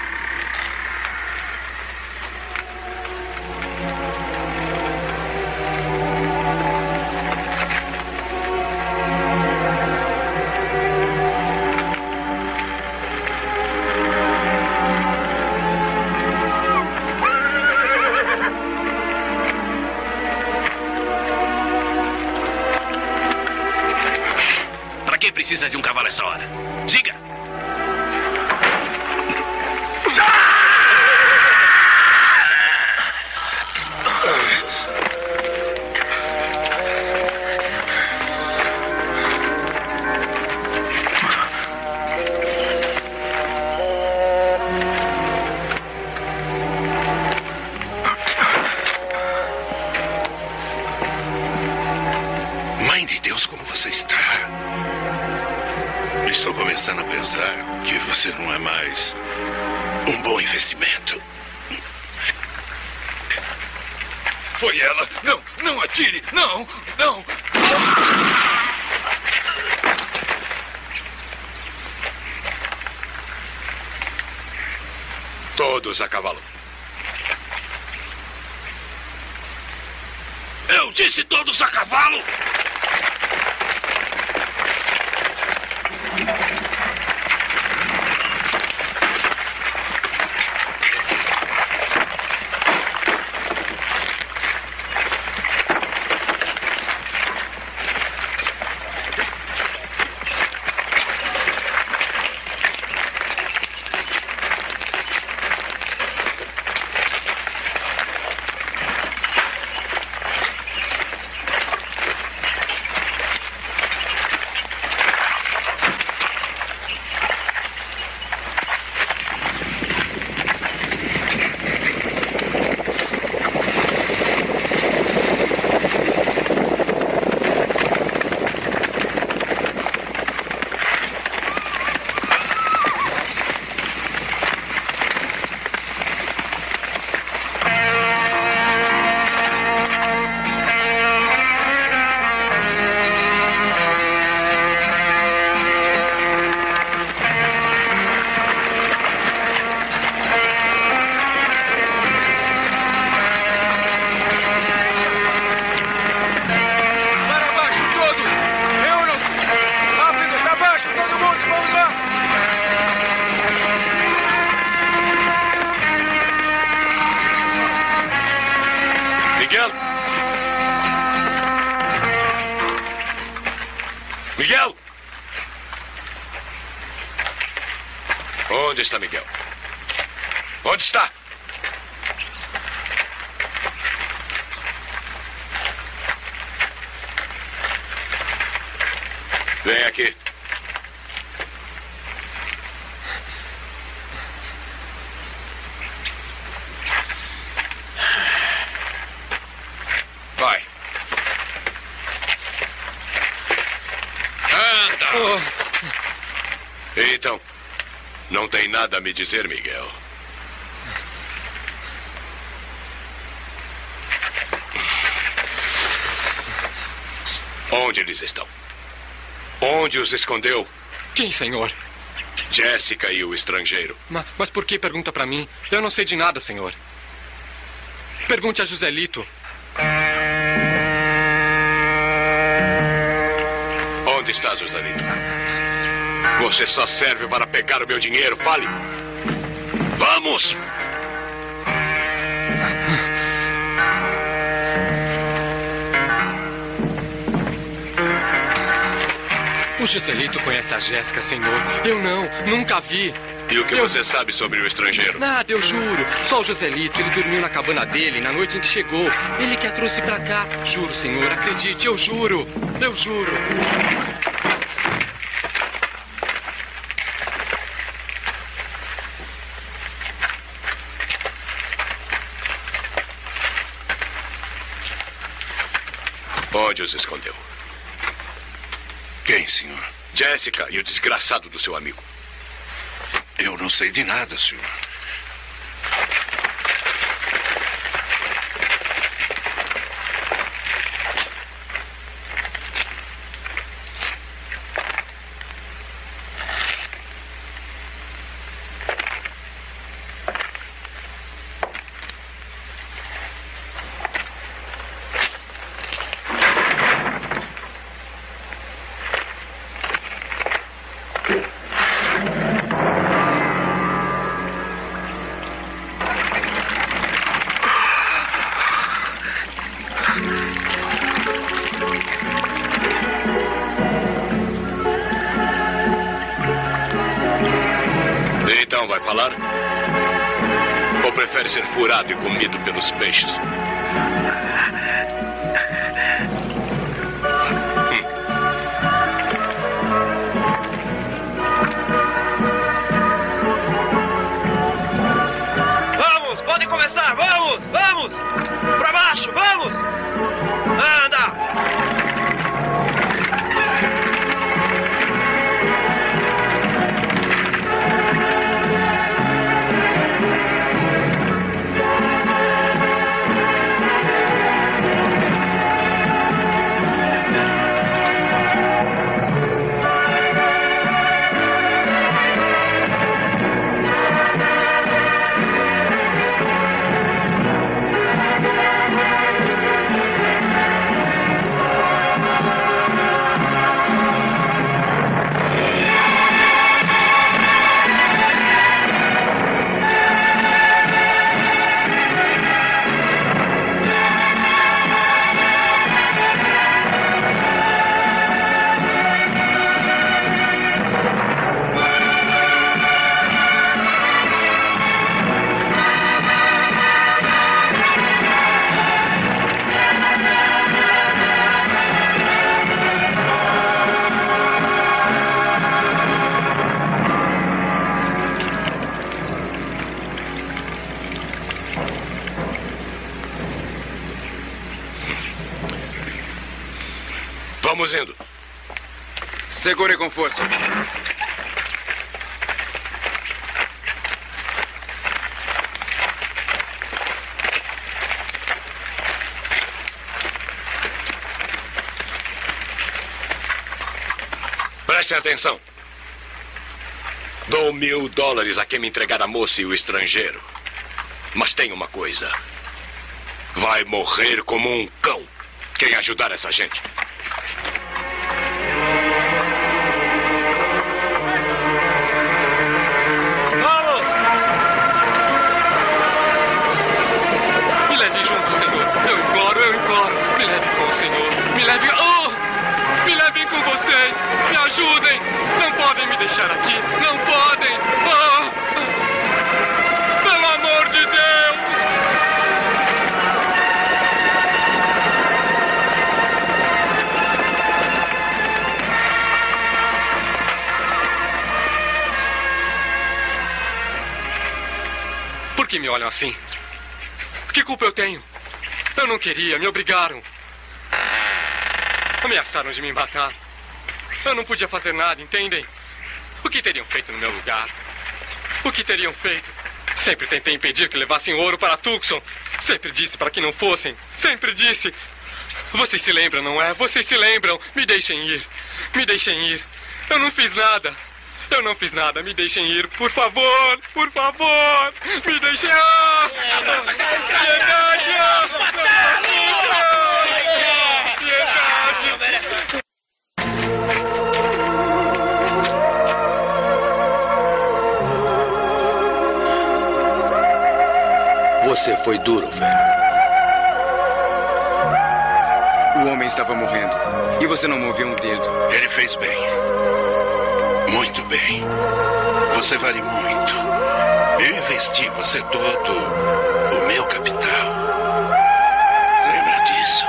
Precisa de um cavalo essa hora. Diga! Mãe de Deus, como você está? Estou começando a pensar que você não é mais um bom investimento. Foi ela! Não, não atire! Não, não! Todos a cavalo. Eu disse todos a cavalo! Onde está Miguel? Onde está? Vem aqui. Vai. Anda! Oh. Então, não tem nada a me dizer, Miguel. Onde eles estão? Onde os escondeu? Quem, senhor? Jéssica e o estrangeiro. Mas, mas por que pergunta pra mim? Eu não sei de nada, senhor. Pergunte a Joselito. Onde está, Joselito? Você só serve para pegar o meu dinheiro. Fale. Vamos! O Joselito conhece a Jéssica, senhor. Eu não, nunca vi. E o que eu... você sabe sobre o estrangeiro? Nada, eu juro. Só o Joselito, ele dormiu na cabana dele na noite em que chegou. Ele que a trouxe pra cá. Juro, senhor, acredite, eu juro. Eu juro. Onde os escondeu? Quem, senhor? Jéssica e o desgraçado do seu amigo. Eu não sei de nada, senhor. Então vai falar? Ou prefere ser furado e comido pelos peixes? Vamos, podem começar, vamos, vamos! Pra baixo, vamos! Anda! Vamos indo. Segure com força. Prestem atenção. Dou mil dólares a quem me entregar a moça e o estrangeiro. Mas tem uma coisa. Vai morrer como um cão quem ajudar essa gente. Me leve junto, senhor. Eu imploro, eu imploro. Me leve com o senhor. Me leve... Oh! Me levem com vocês. Me ajudem. Não podem me deixar aqui. Não podem. Oh! Por que me olham assim? Que culpa eu tenho? Eu não queria, me obrigaram. Ameaçaram de me matar. Eu não podia fazer nada, entendem? O que teriam feito no meu lugar? O que teriam feito? Sempre tentei impedir que levassem ouro para Tucson. Sempre disse para que não fossem. Sempre disse. Vocês se lembram, não é? Vocês se lembram. Me deixem ir. Me deixem ir. Eu não fiz nada. Eu não fiz nada. Me deixem ir. Por favor. Por favor. Me deixem... Ah! Piedade! Piedade! Você foi duro, velho. O homem estava morrendo. E você não moveu um dedo. Ele fez bem. Muito bem. Você vale muito. Eu investi em você todo o meu capital. Lembra disso?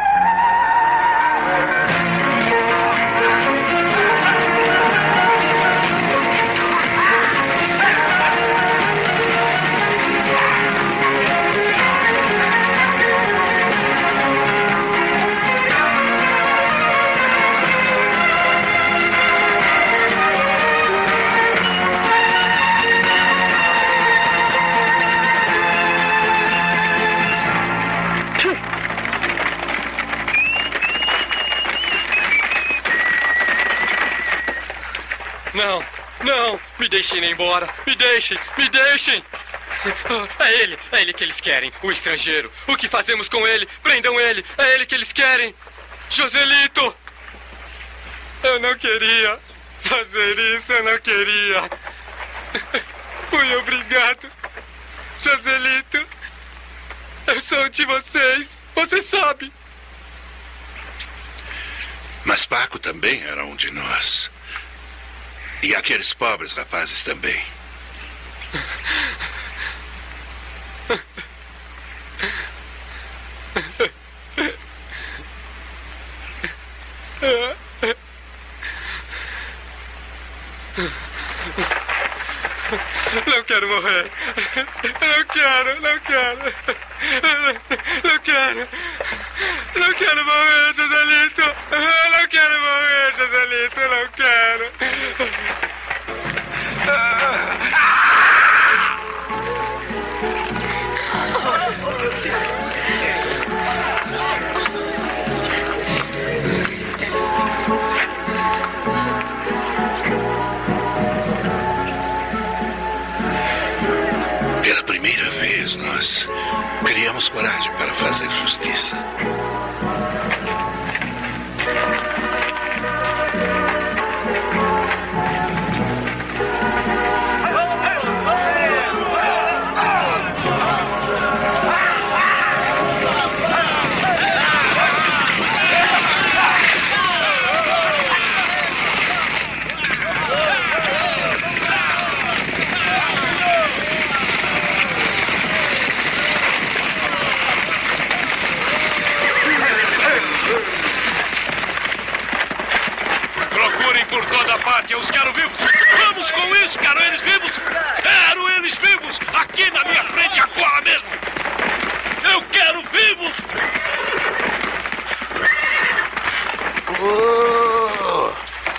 Não, não, me deixem ir embora. Me deixem, me deixem. É ele, é ele que eles querem, o estrangeiro. O que fazemos com ele? Prendam ele, é ele que eles querem. Joselito! Eu não queria fazer isso, eu não queria. Fui obrigado. Joselito, eu sou de vocês, você sabe. Mas Paco também era um de nós. E aqueles pobres rapazes também. Não quero morrer. Não quero, não quero. Não quero. Não quero morrer, Joselito. Não quero morrer, Joselito. Não quero. Oh, meu Deus. Pela primeira vez, nós criamos coragem para fazer justiça. Por toda parte, eu os quero vivos. Vamos com isso, quero eles vivos. Quero eles vivos, aqui na minha frente, agora mesmo. Eu quero vivos. Oh.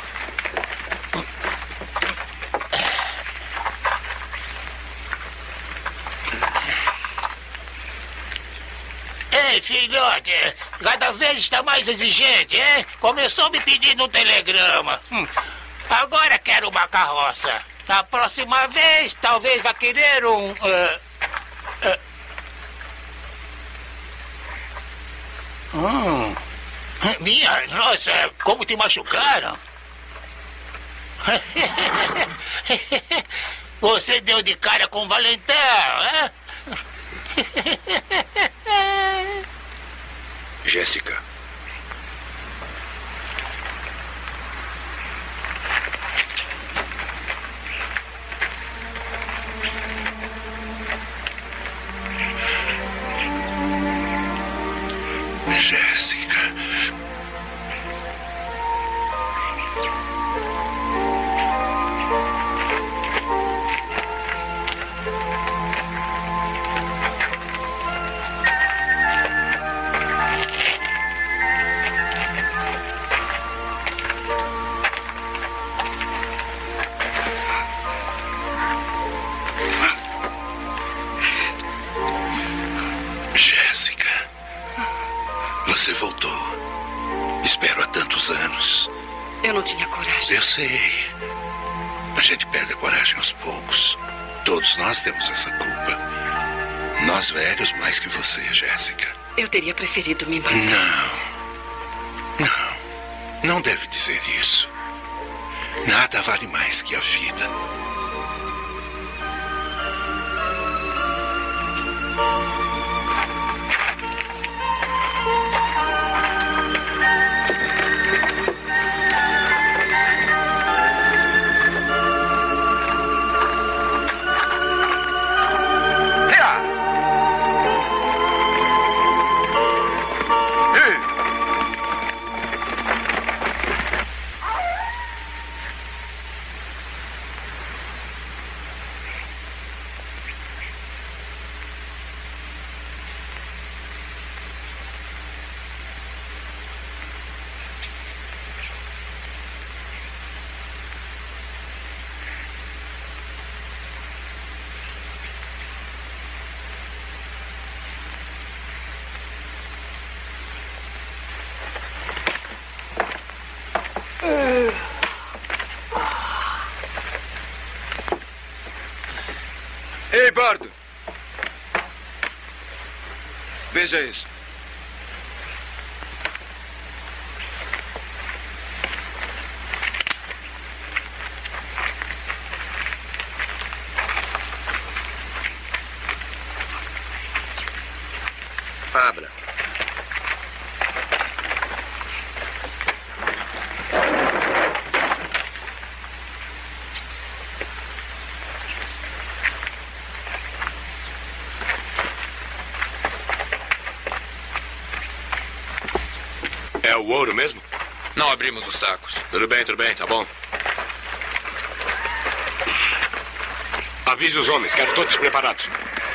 Ei, filhote, cada vez está mais exigente, hein? Começou me pedindo um telegrama. Hum. Agora quero uma carroça. Na próxima vez, talvez vá querer um... Uh, uh. Hum. Minha nossa, como te machucaram? Você deu de cara com o valentão, hein? Jéssica. Jéssica. você voltou. Espero há tantos anos. Eu não tinha coragem. Eu sei. A gente perde a coragem aos poucos. Todos nós temos essa culpa. Nós velhos mais que você, Jéssica. Eu teria preferido me matar. Não. Não. Não deve dizer isso. Nada vale mais que a vida. Ei, Bardo! Veja isso. Abra. É o ouro mesmo? Não abrimos os sacos. Tudo bem, tudo bem, tá bom. Avise os homens, quero todos preparados.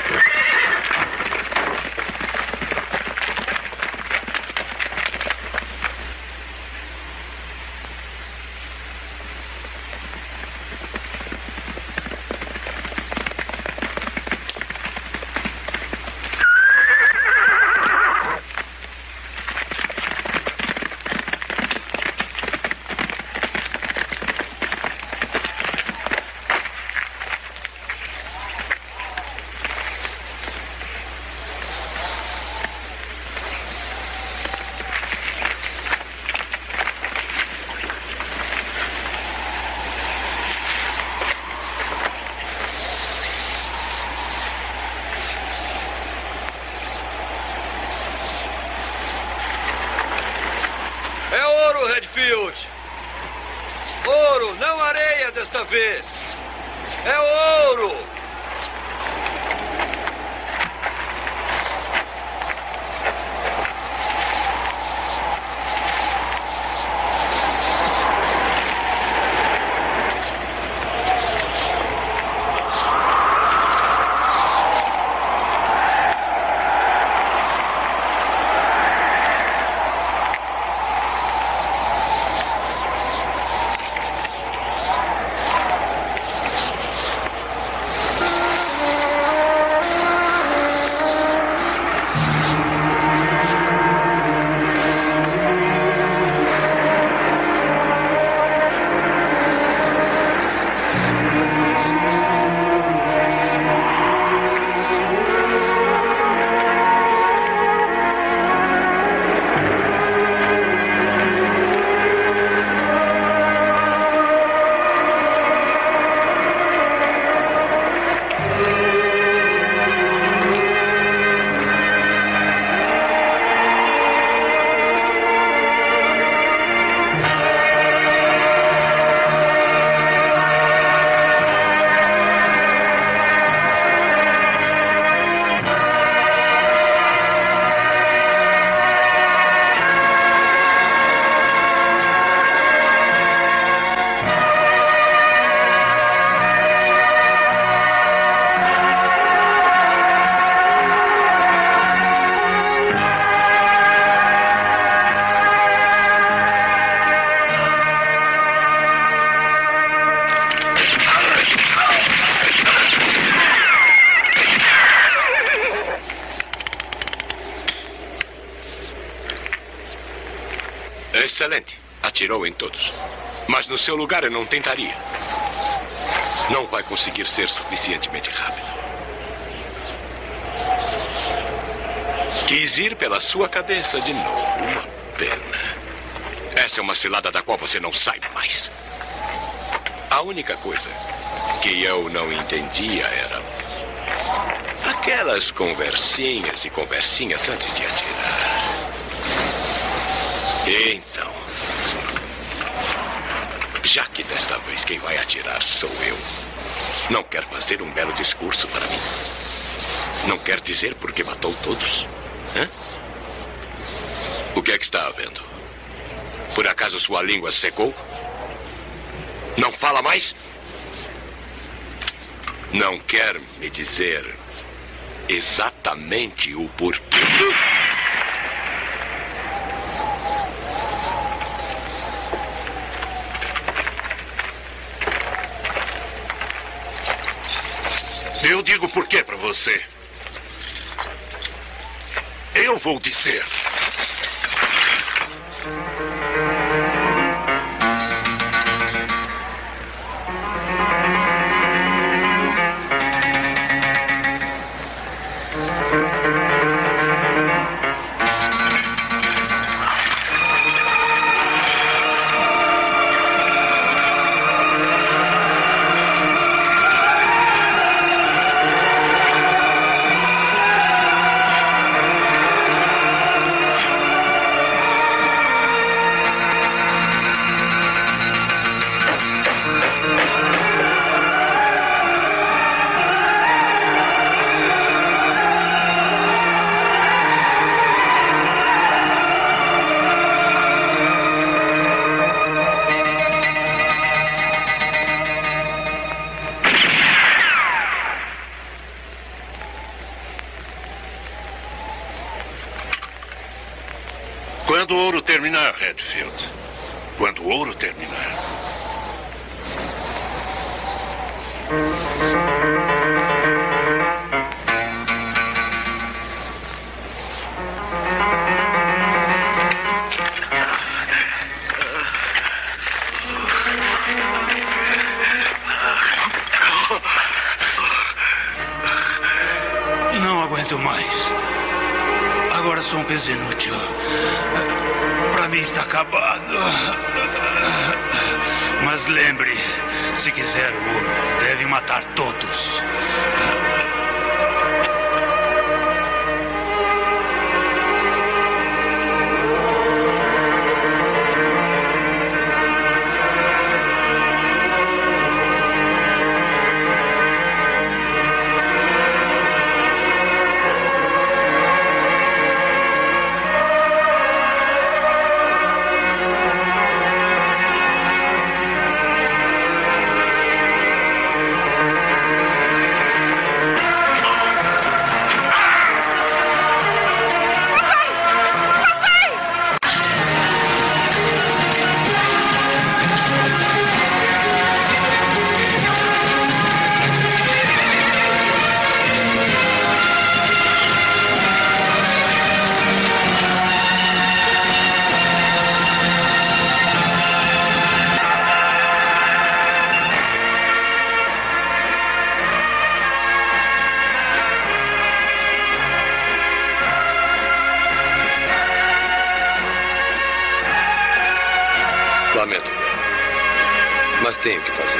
É ouro, Redfield. Ouro, não areia desta vez. É ouro. Excelente. Atirou em todos. Mas no seu lugar eu não tentaria. Não vai conseguir ser suficientemente rápido. Quis ir pela sua cabeça de novo. Uma pena. Essa é uma cilada da qual você não sai mais. A única coisa que eu não entendia era aquelas conversinhas e conversinhas antes de atirar. Então, já que desta vez quem vai atirar sou eu, não quer fazer um belo discurso para mim? Não quer dizer porque matou todos? Hã? O que é que está havendo? Por acaso sua língua secou? Não fala mais? Não quer me dizer exatamente o porquê? Eu digo por quê para você. Eu vou dizer. Quando o ouro terminar, Redfield. Quando o ouro terminar. Não aguento mais. Agora sou um peso inútil. Para mim está acabado. Mas lembre, se quiser ouro, deve matar todos. Lamento, mas tenho que fazer.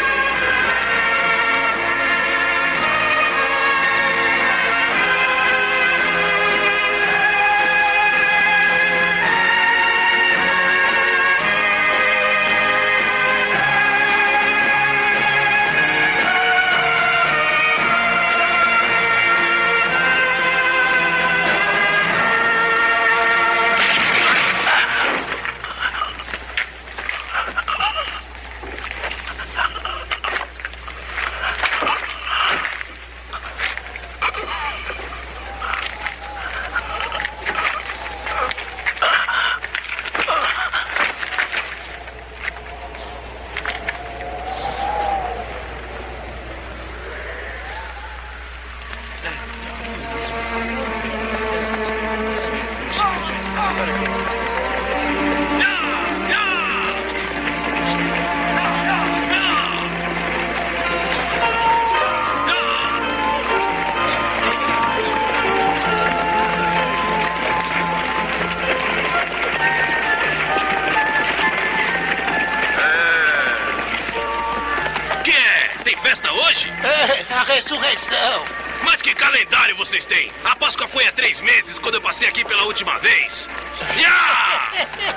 Festa hoje? É, a ressurreição. Mas que calendário vocês têm? A Páscoa foi há três meses, quando eu passei aqui pela última vez. Yeah!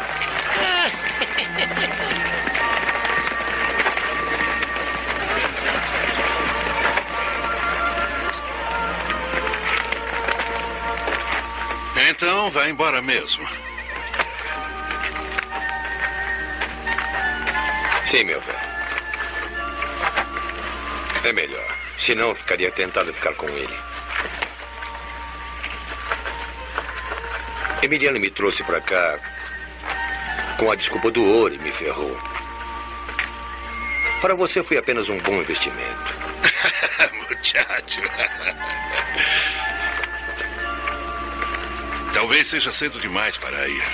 Então, vai embora mesmo. Sim, meu velho. É melhor. Senão, eu ficaria tentado ficar com ele. Emiliano me trouxe pra cá com a desculpa do ouro e me ferrou. Para você foi apenas um bom investimento. Muchacho. Talvez seja cedo demais para ir.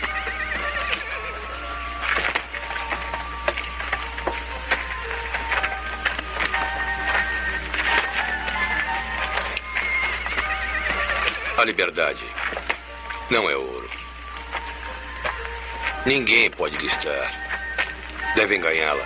A liberdade não é ouro. Ninguém pode listar. Devem ganhá-la.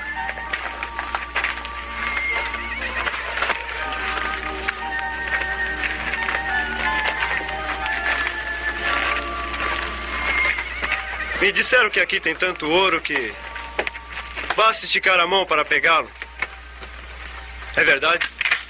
Me disseram que aqui tem tanto ouro que basta esticar a mão para pegá-lo. É verdade?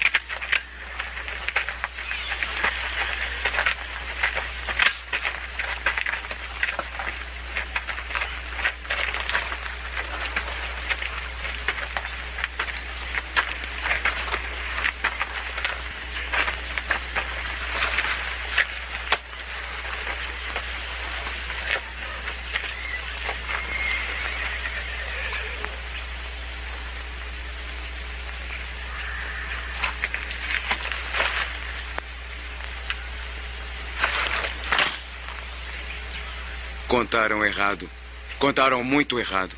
Contaram errado. Contaram muito errado.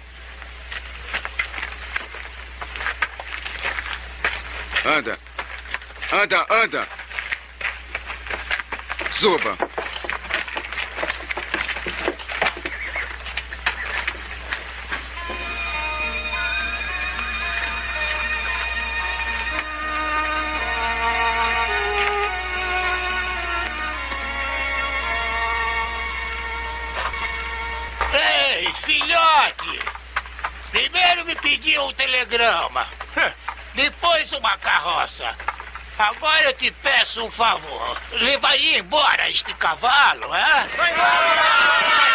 Anda. Anda, anda. Suba. Filhote, primeiro me pediu um telegrama, depois uma carroça. Agora eu te peço um favor. Levaria embora este cavalo, é? Vai embora!